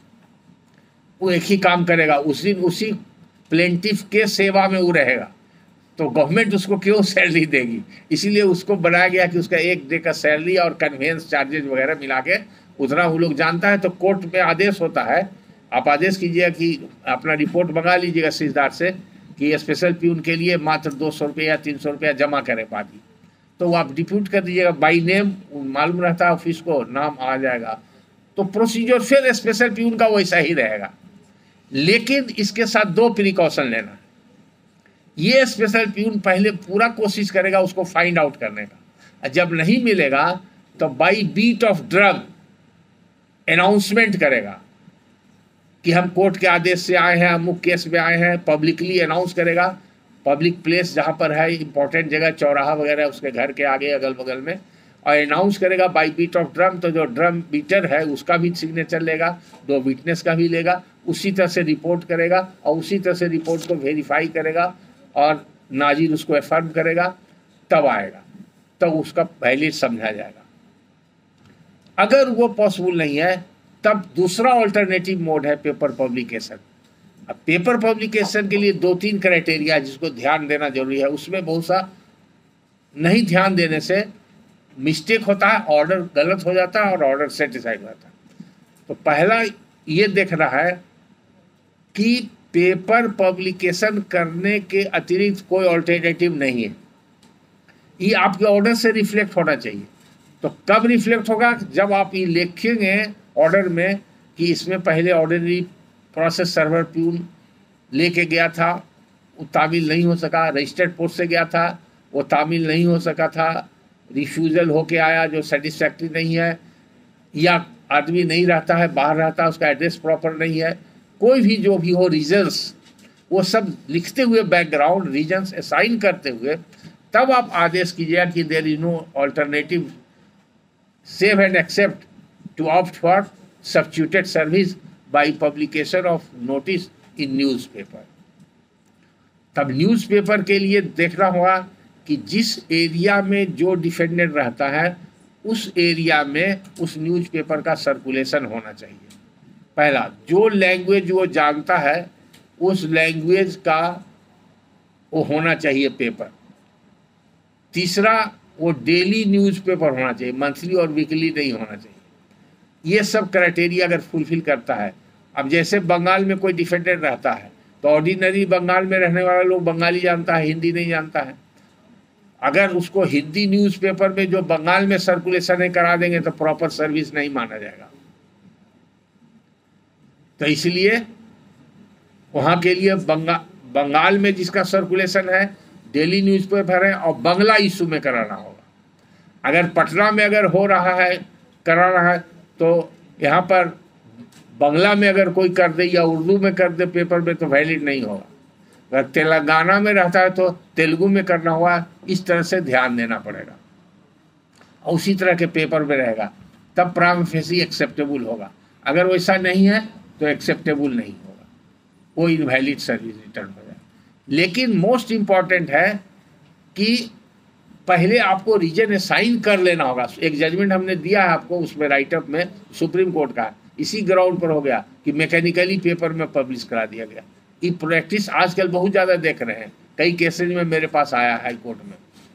वो एक ही काम करेगा, उस दिन उसी प्लेंटिफ के सेवा में वो रहेगा, तो गवर्नमेंट उसको क्यों सैलरी देगी। इसीलिए उसको बनाया गया कि उसका एक डे का सैलरी और कन्वेंस चार्जेज वगैरह मिला के उतना वो लोग जानता है। तो कोर्ट में आदेश होता है, आप आदेश कीजिएगा कि अपना रिपोर्ट मंगा लीजिएगा सीजदार से कि स्पेशल प्यून के लिए मात्र 200 रुपये या 300 रुपया जमा करें बाकी, तो वो आप डिप्यूट कर दीजिएगा, बाई नेम मालूम रहता है ऑफिस को, नाम आ जाएगा। तो प्रोसीजर फिर स्पेशल प्यून का वैसा ही रहेगा, लेकिन इसके साथ 2 प्रिकॉशन लेना। ये स्पेशल प्यून पहले पूरा कोशिश करेगा उसको फाइंड आउट करने का, जब नहीं मिलेगा तो by beat of drum announcement करेगा कि हम कोर्ट के आदेश से आए हैं, अमुक केस में आए हैं, पब्लिकली अनाउंस करेगा। पब्लिक प्लेस जहाँ पर है, इंपॉर्टेंट जगह, चौराहा वगैरह, उसके घर के आगे अगल बगल में, और अनाउंस करेगा बाई बीट ऑफ ड्रम। तो जो ड्रम बीटर है उसका भी सिग्नेचर लेगा, 2 विटनेस का भी लेगा, उसी तरह से रिपोर्ट करेगा, और उसी तरह से रिपोर्ट को वेरीफाई करेगा और नाजिर उसको एफर्म करेगा, तब आएगा, तब उसका वैलिड समझा जाएगा। अगर वो पॉसिबल नहीं है, तब दूसरा ऑल्टरनेटिव मोड है पेपर पब्लिकेशन। अब पेपर पब्लिकेशन के लिए 2-3 क्राइटेरिया जिसको ध्यान देना जरूरी है। उसमें बहुत सा नहीं ध्यान देने से मिस्टेक होता है, ऑर्डर गलत हो जाता है और ऑर्डर सेटिस्फाइड होता है। तो पहला ये देखना है कि पेपर पब्लिकेशन करने के अतिरिक्त कोई ऑल्टरनेटिव नहीं है। ये आपके ऑर्डर से रिफ्लेक्ट होना चाहिए। तो कब रिफ्लेक्ट होगा? जब आप ये लिखेंगे ऑर्डर में कि इसमें पहले ऑर्डिनरी प्रोसेस सर्वर प्यून लेके गया था, वो तामील नहीं हो सका, रजिस्टर्ड पोस्ट से गया था, वो तामील नहीं हो सका था, रिफ्यूज़ल होके आया जो सेटिस्फैक्ट्री नहीं है, या आदमी नहीं रहता है, बाहर रहता है, उसका एड्रेस प्रॉपर नहीं है, कोई भी जो भी हो रीजन्स, वो सब लिखते हुए बैकग्राउंड रीजन्स असाइन करते हुए तब आप आदेश कीजिएगा कि there is no alternative, save and except to opt for substituted service by publication of notice in newspaper. तब न्यूज़पेपर के लिए देखना होगा कि जिस एरिया में जो डिफेंडेंट रहता है उस एरिया में उस न्यूज़पेपर का सर्कुलेशन होना चाहिए। पहला, जो लैंग्वेज वो जानता है उस लैंग्वेज का वो होना चाहिए पेपर। तीसरा, वो डेली न्यूज़पेपर होना चाहिए, मंथली और वीकली नहीं होना चाहिए। ये सब क्राइटेरिया अगर फुलफिल करता है, अब जैसे बंगाल में कोई डिफेंडेंट रहता है तो ऑर्डिनरी बंगाल में रहने वाला लोग बंगाली जानता है, हिंदी नहीं जानता है। अगर उसको हिंदी न्यूज़पेपर में जो बंगाल में सर्कुलेशन है करा देंगे तो प्रॉपर सर्विस नहीं माना जाएगा। तो इसलिए वहाँ के लिए बंगाल में जिसका सर्कुलेशन है डेली न्यूज़पेपर है और बंगला इशू में कराना होगा। अगर पटना में अगर हो रहा है कराना है तो यहाँ पर बंगला में अगर कोई कर दे या उर्दू में कर दे पेपर में तो वैलिड नहीं होगा। अगर तेलंगाना में रहता है तो तेलुगु में करना होगा। इस तरह से ध्यान देना पड़ेगा और उसी तरह के पेपर में रहेगा तब प्राइमा फेसी एक्सेप्टेबल होगा। अगर वैसा नहीं है तो एक्सेप्टेबल नहीं होगा, वो इनवैलिड सर्विस रिटर्न हो जाए। लेकिन मोस्ट इम्पॉर्टेंट है कि पहले आपको रीजन असाइन कर लेना होगा। एक जजमेंट हमने दिया है आपको, उसमें राइटअप में सुप्रीम कोर्ट का इसी ग्राउंड पर हो गया कि मैकेनिकली पेपर में पब्लिश करा दिया गया। ये प्रैक्टिस आजकल बहुत ज़्यादा देख रहे हैं, कई केसेज में मेरे पास आया हाई कोर्ट में।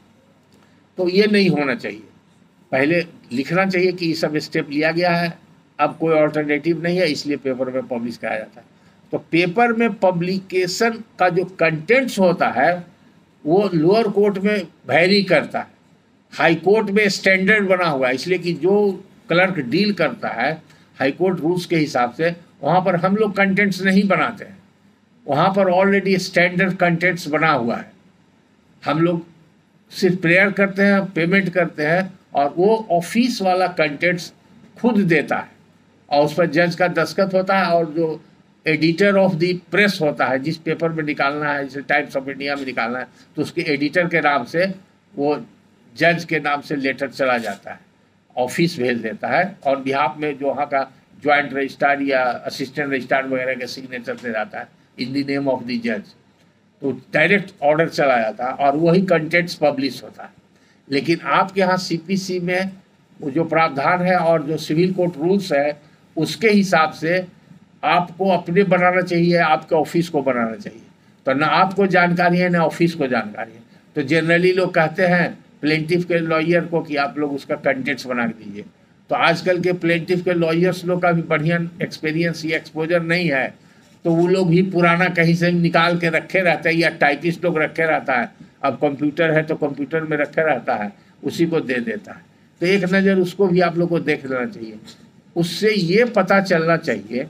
तो ये नहीं होना चाहिए, पहले लिखना चाहिए कि ये सब स्टेप लिया गया है, अब कोई ऑल्टरनेटिव नहीं है इसलिए पेपर में पब्लिश कराया जाता है। तो पेपर में पब्लिकेशन का जो कंटेंट्स होता है वो लोअर कोर्ट में वैरी करता है, हाई कोर्ट में स्टैंडर्ड बना हुआ है। इसलिए कि जो क्लर्क डील करता है हाई कोर्ट रूल्स के हिसाब से, वहाँ पर हम लोग कंटेंट्स नहीं बनाते हैं, वहाँ पर ऑलरेडी स्टैंडर्ड कंटेंट्स बना हुआ है। हम लोग सिर्फ प्रेयर करते हैं, पेमेंट करते हैं और वो ऑफिस वाला कंटेंट्स खुद देता है और उस पर जज का दस्तखत होता है और जो एडिटर ऑफ द प्रेस होता है, जिस पेपर में निकालना है, जैसे टाइम्स ऑफ इंडिया में निकालना है तो उसके एडिटर के नाम से वो जज के नाम से लेटर चला जाता है, ऑफिस भेज देता है और बिहाफ में जो वहाँ का ज्वाइंट रजिस्ट्रार या असिस्टेंट रजिस्ट्रार वगैरह के सिग्नेचर से जाता है in the name of the जज, तो डायरेक्ट ऑर्डर चला जाता है और वही कंटेंट्स पब्लिश होता है। लेकिन आपके यहाँ सीपीसी में वो जो प्रावधान है और जो सिविल कोर्ट रूल्स है उसके हिसाब से आपको अपने बनाना चाहिए, आपके ऑफिस को बनाना चाहिए। तो ना आपको जानकारी है ना ऑफिस को जानकारी है। तो जनरली लोग कहते हैं प्लेंटिफ के लॉयर को कि आप लोग उसका कंटेंट्स बना दीजिए। तो आजकल के प्लेंटिफ के लॉयर्स लोग का भी बढ़िया एक्सपीरियंस या एक्सपोजर नहीं है, तो वो लोग भी पुराना कहीं से निकाल के रखे रहते हैं या टाइपिस्ट लोग रखे रहता है। अब कंप्यूटर है तो कंप्यूटर में रखे रहता है, उसी को दे देता है। तो एक नज़र उसको भी आप लोग को देख लेना चाहिए। उससे ये पता चलना चाहिए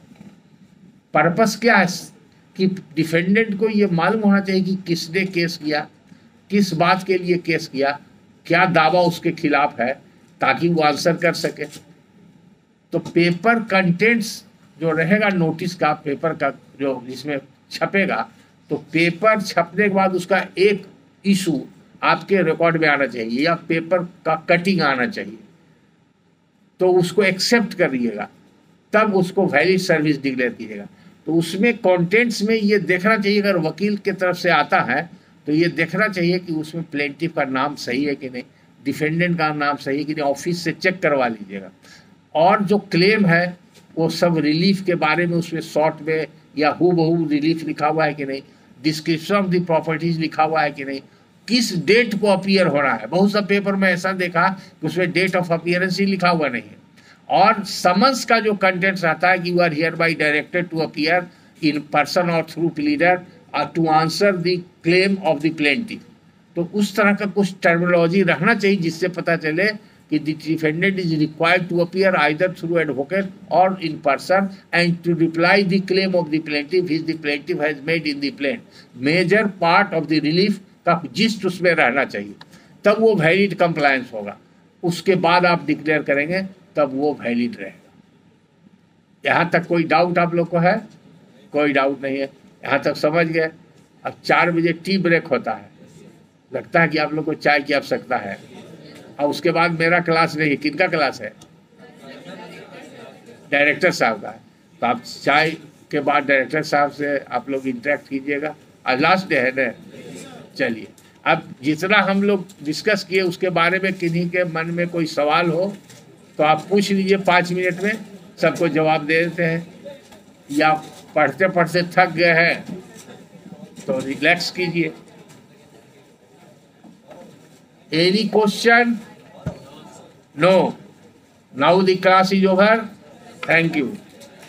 पर्पस क्या है कि डिफेंडेंट को ये मालूम होना चाहिए कि किसने केस किया, किस बात के लिए केस किया, क्या दावा उसके खिलाफ है, ताकि वो आंसर कर सके। तो पेपर कंटेंट्स जो रहेगा नोटिस का, पेपर का जो जिसमें छपेगा, तो पेपर छपने के बाद उसका एक इशू आपके रिकॉर्ड में आना चाहिए या पेपर का कटिंग आना चाहिए, तो उसको एक्सेप्ट करिएगा, तब उसको वैलिड सर्विस डिक्लेयर कीजिएगा। तो उसमें कंटेंट्स में ये देखना चाहिए, अगर वकील के तरफ से आता है तो ये देखना चाहिए कि उसमें प्लेंटिफ का नाम सही है कि नहीं, डिफेंडेंट का नाम सही है कि नहीं, ऑफिस से चेक करवा लीजिएगा। और जो क्लेम है वो सब रिलीफ के बारे में उसमें शॉर्ट में या हूबहू रिलीफ लिखा हुआ है कि नहीं, डिस्क्रिप्शन ऑफ द प्रॉपर्टीज लिखा हुआ है कि नहीं, किस डेट को अपीयर होना है। बहुत सा पेपर में ऐसा देखा कि उसमें डेट ऑफ अपीयरेंस ही लिखा हुआ नहीं है। और समन्स का जो कंटेंट्स रहता है कि you are hereby directed to appear in person और through pleader to answer the claim of the plaintiff, तो उस तरह का कुछ टर्मिनोलॉजी रहना चाहिए जिससे पता चले कि the defendant is required to appear either through advocate और in person and to reply the claim of the plaintiff which the plaintiff has made in the plaint. Major part of the relief का gist उसमें रहना चाहिए, तब वो valid compliance होगा। उसके बाद आप डिक्लेयर करेंगे तब वो वैलिड रहेगा। यहाँ तक कोई डाउट आप लोग को है? कोई डाउट नहीं है, यहाँ तक समझ गए। अब 4 बजे टी ब्रेक होता है, लगता है कि आप लोग को चाय की आवश्यकता है। और उसके बाद मेरा क्लास नहीं, किनका क्लास है? डायरेक्टर साहब का। तो आप चाय के बाद डायरेक्टर साहब से आप लोग इंटरेक्ट कीजिएगा। आज लास्ट डे है ना। चलिए, अब जितना हम लोग डिस्कस किए उसके बारे में किन्हीं के मन में कोई सवाल हो तो आप पूछ लीजिए, 5 मिनट में सबको जवाब दे देते हैं। या पढ़ते पढ़ते थक गए हैं तो रिलैक्स कीजिए। Any question? No. Now the class is over. Thank you.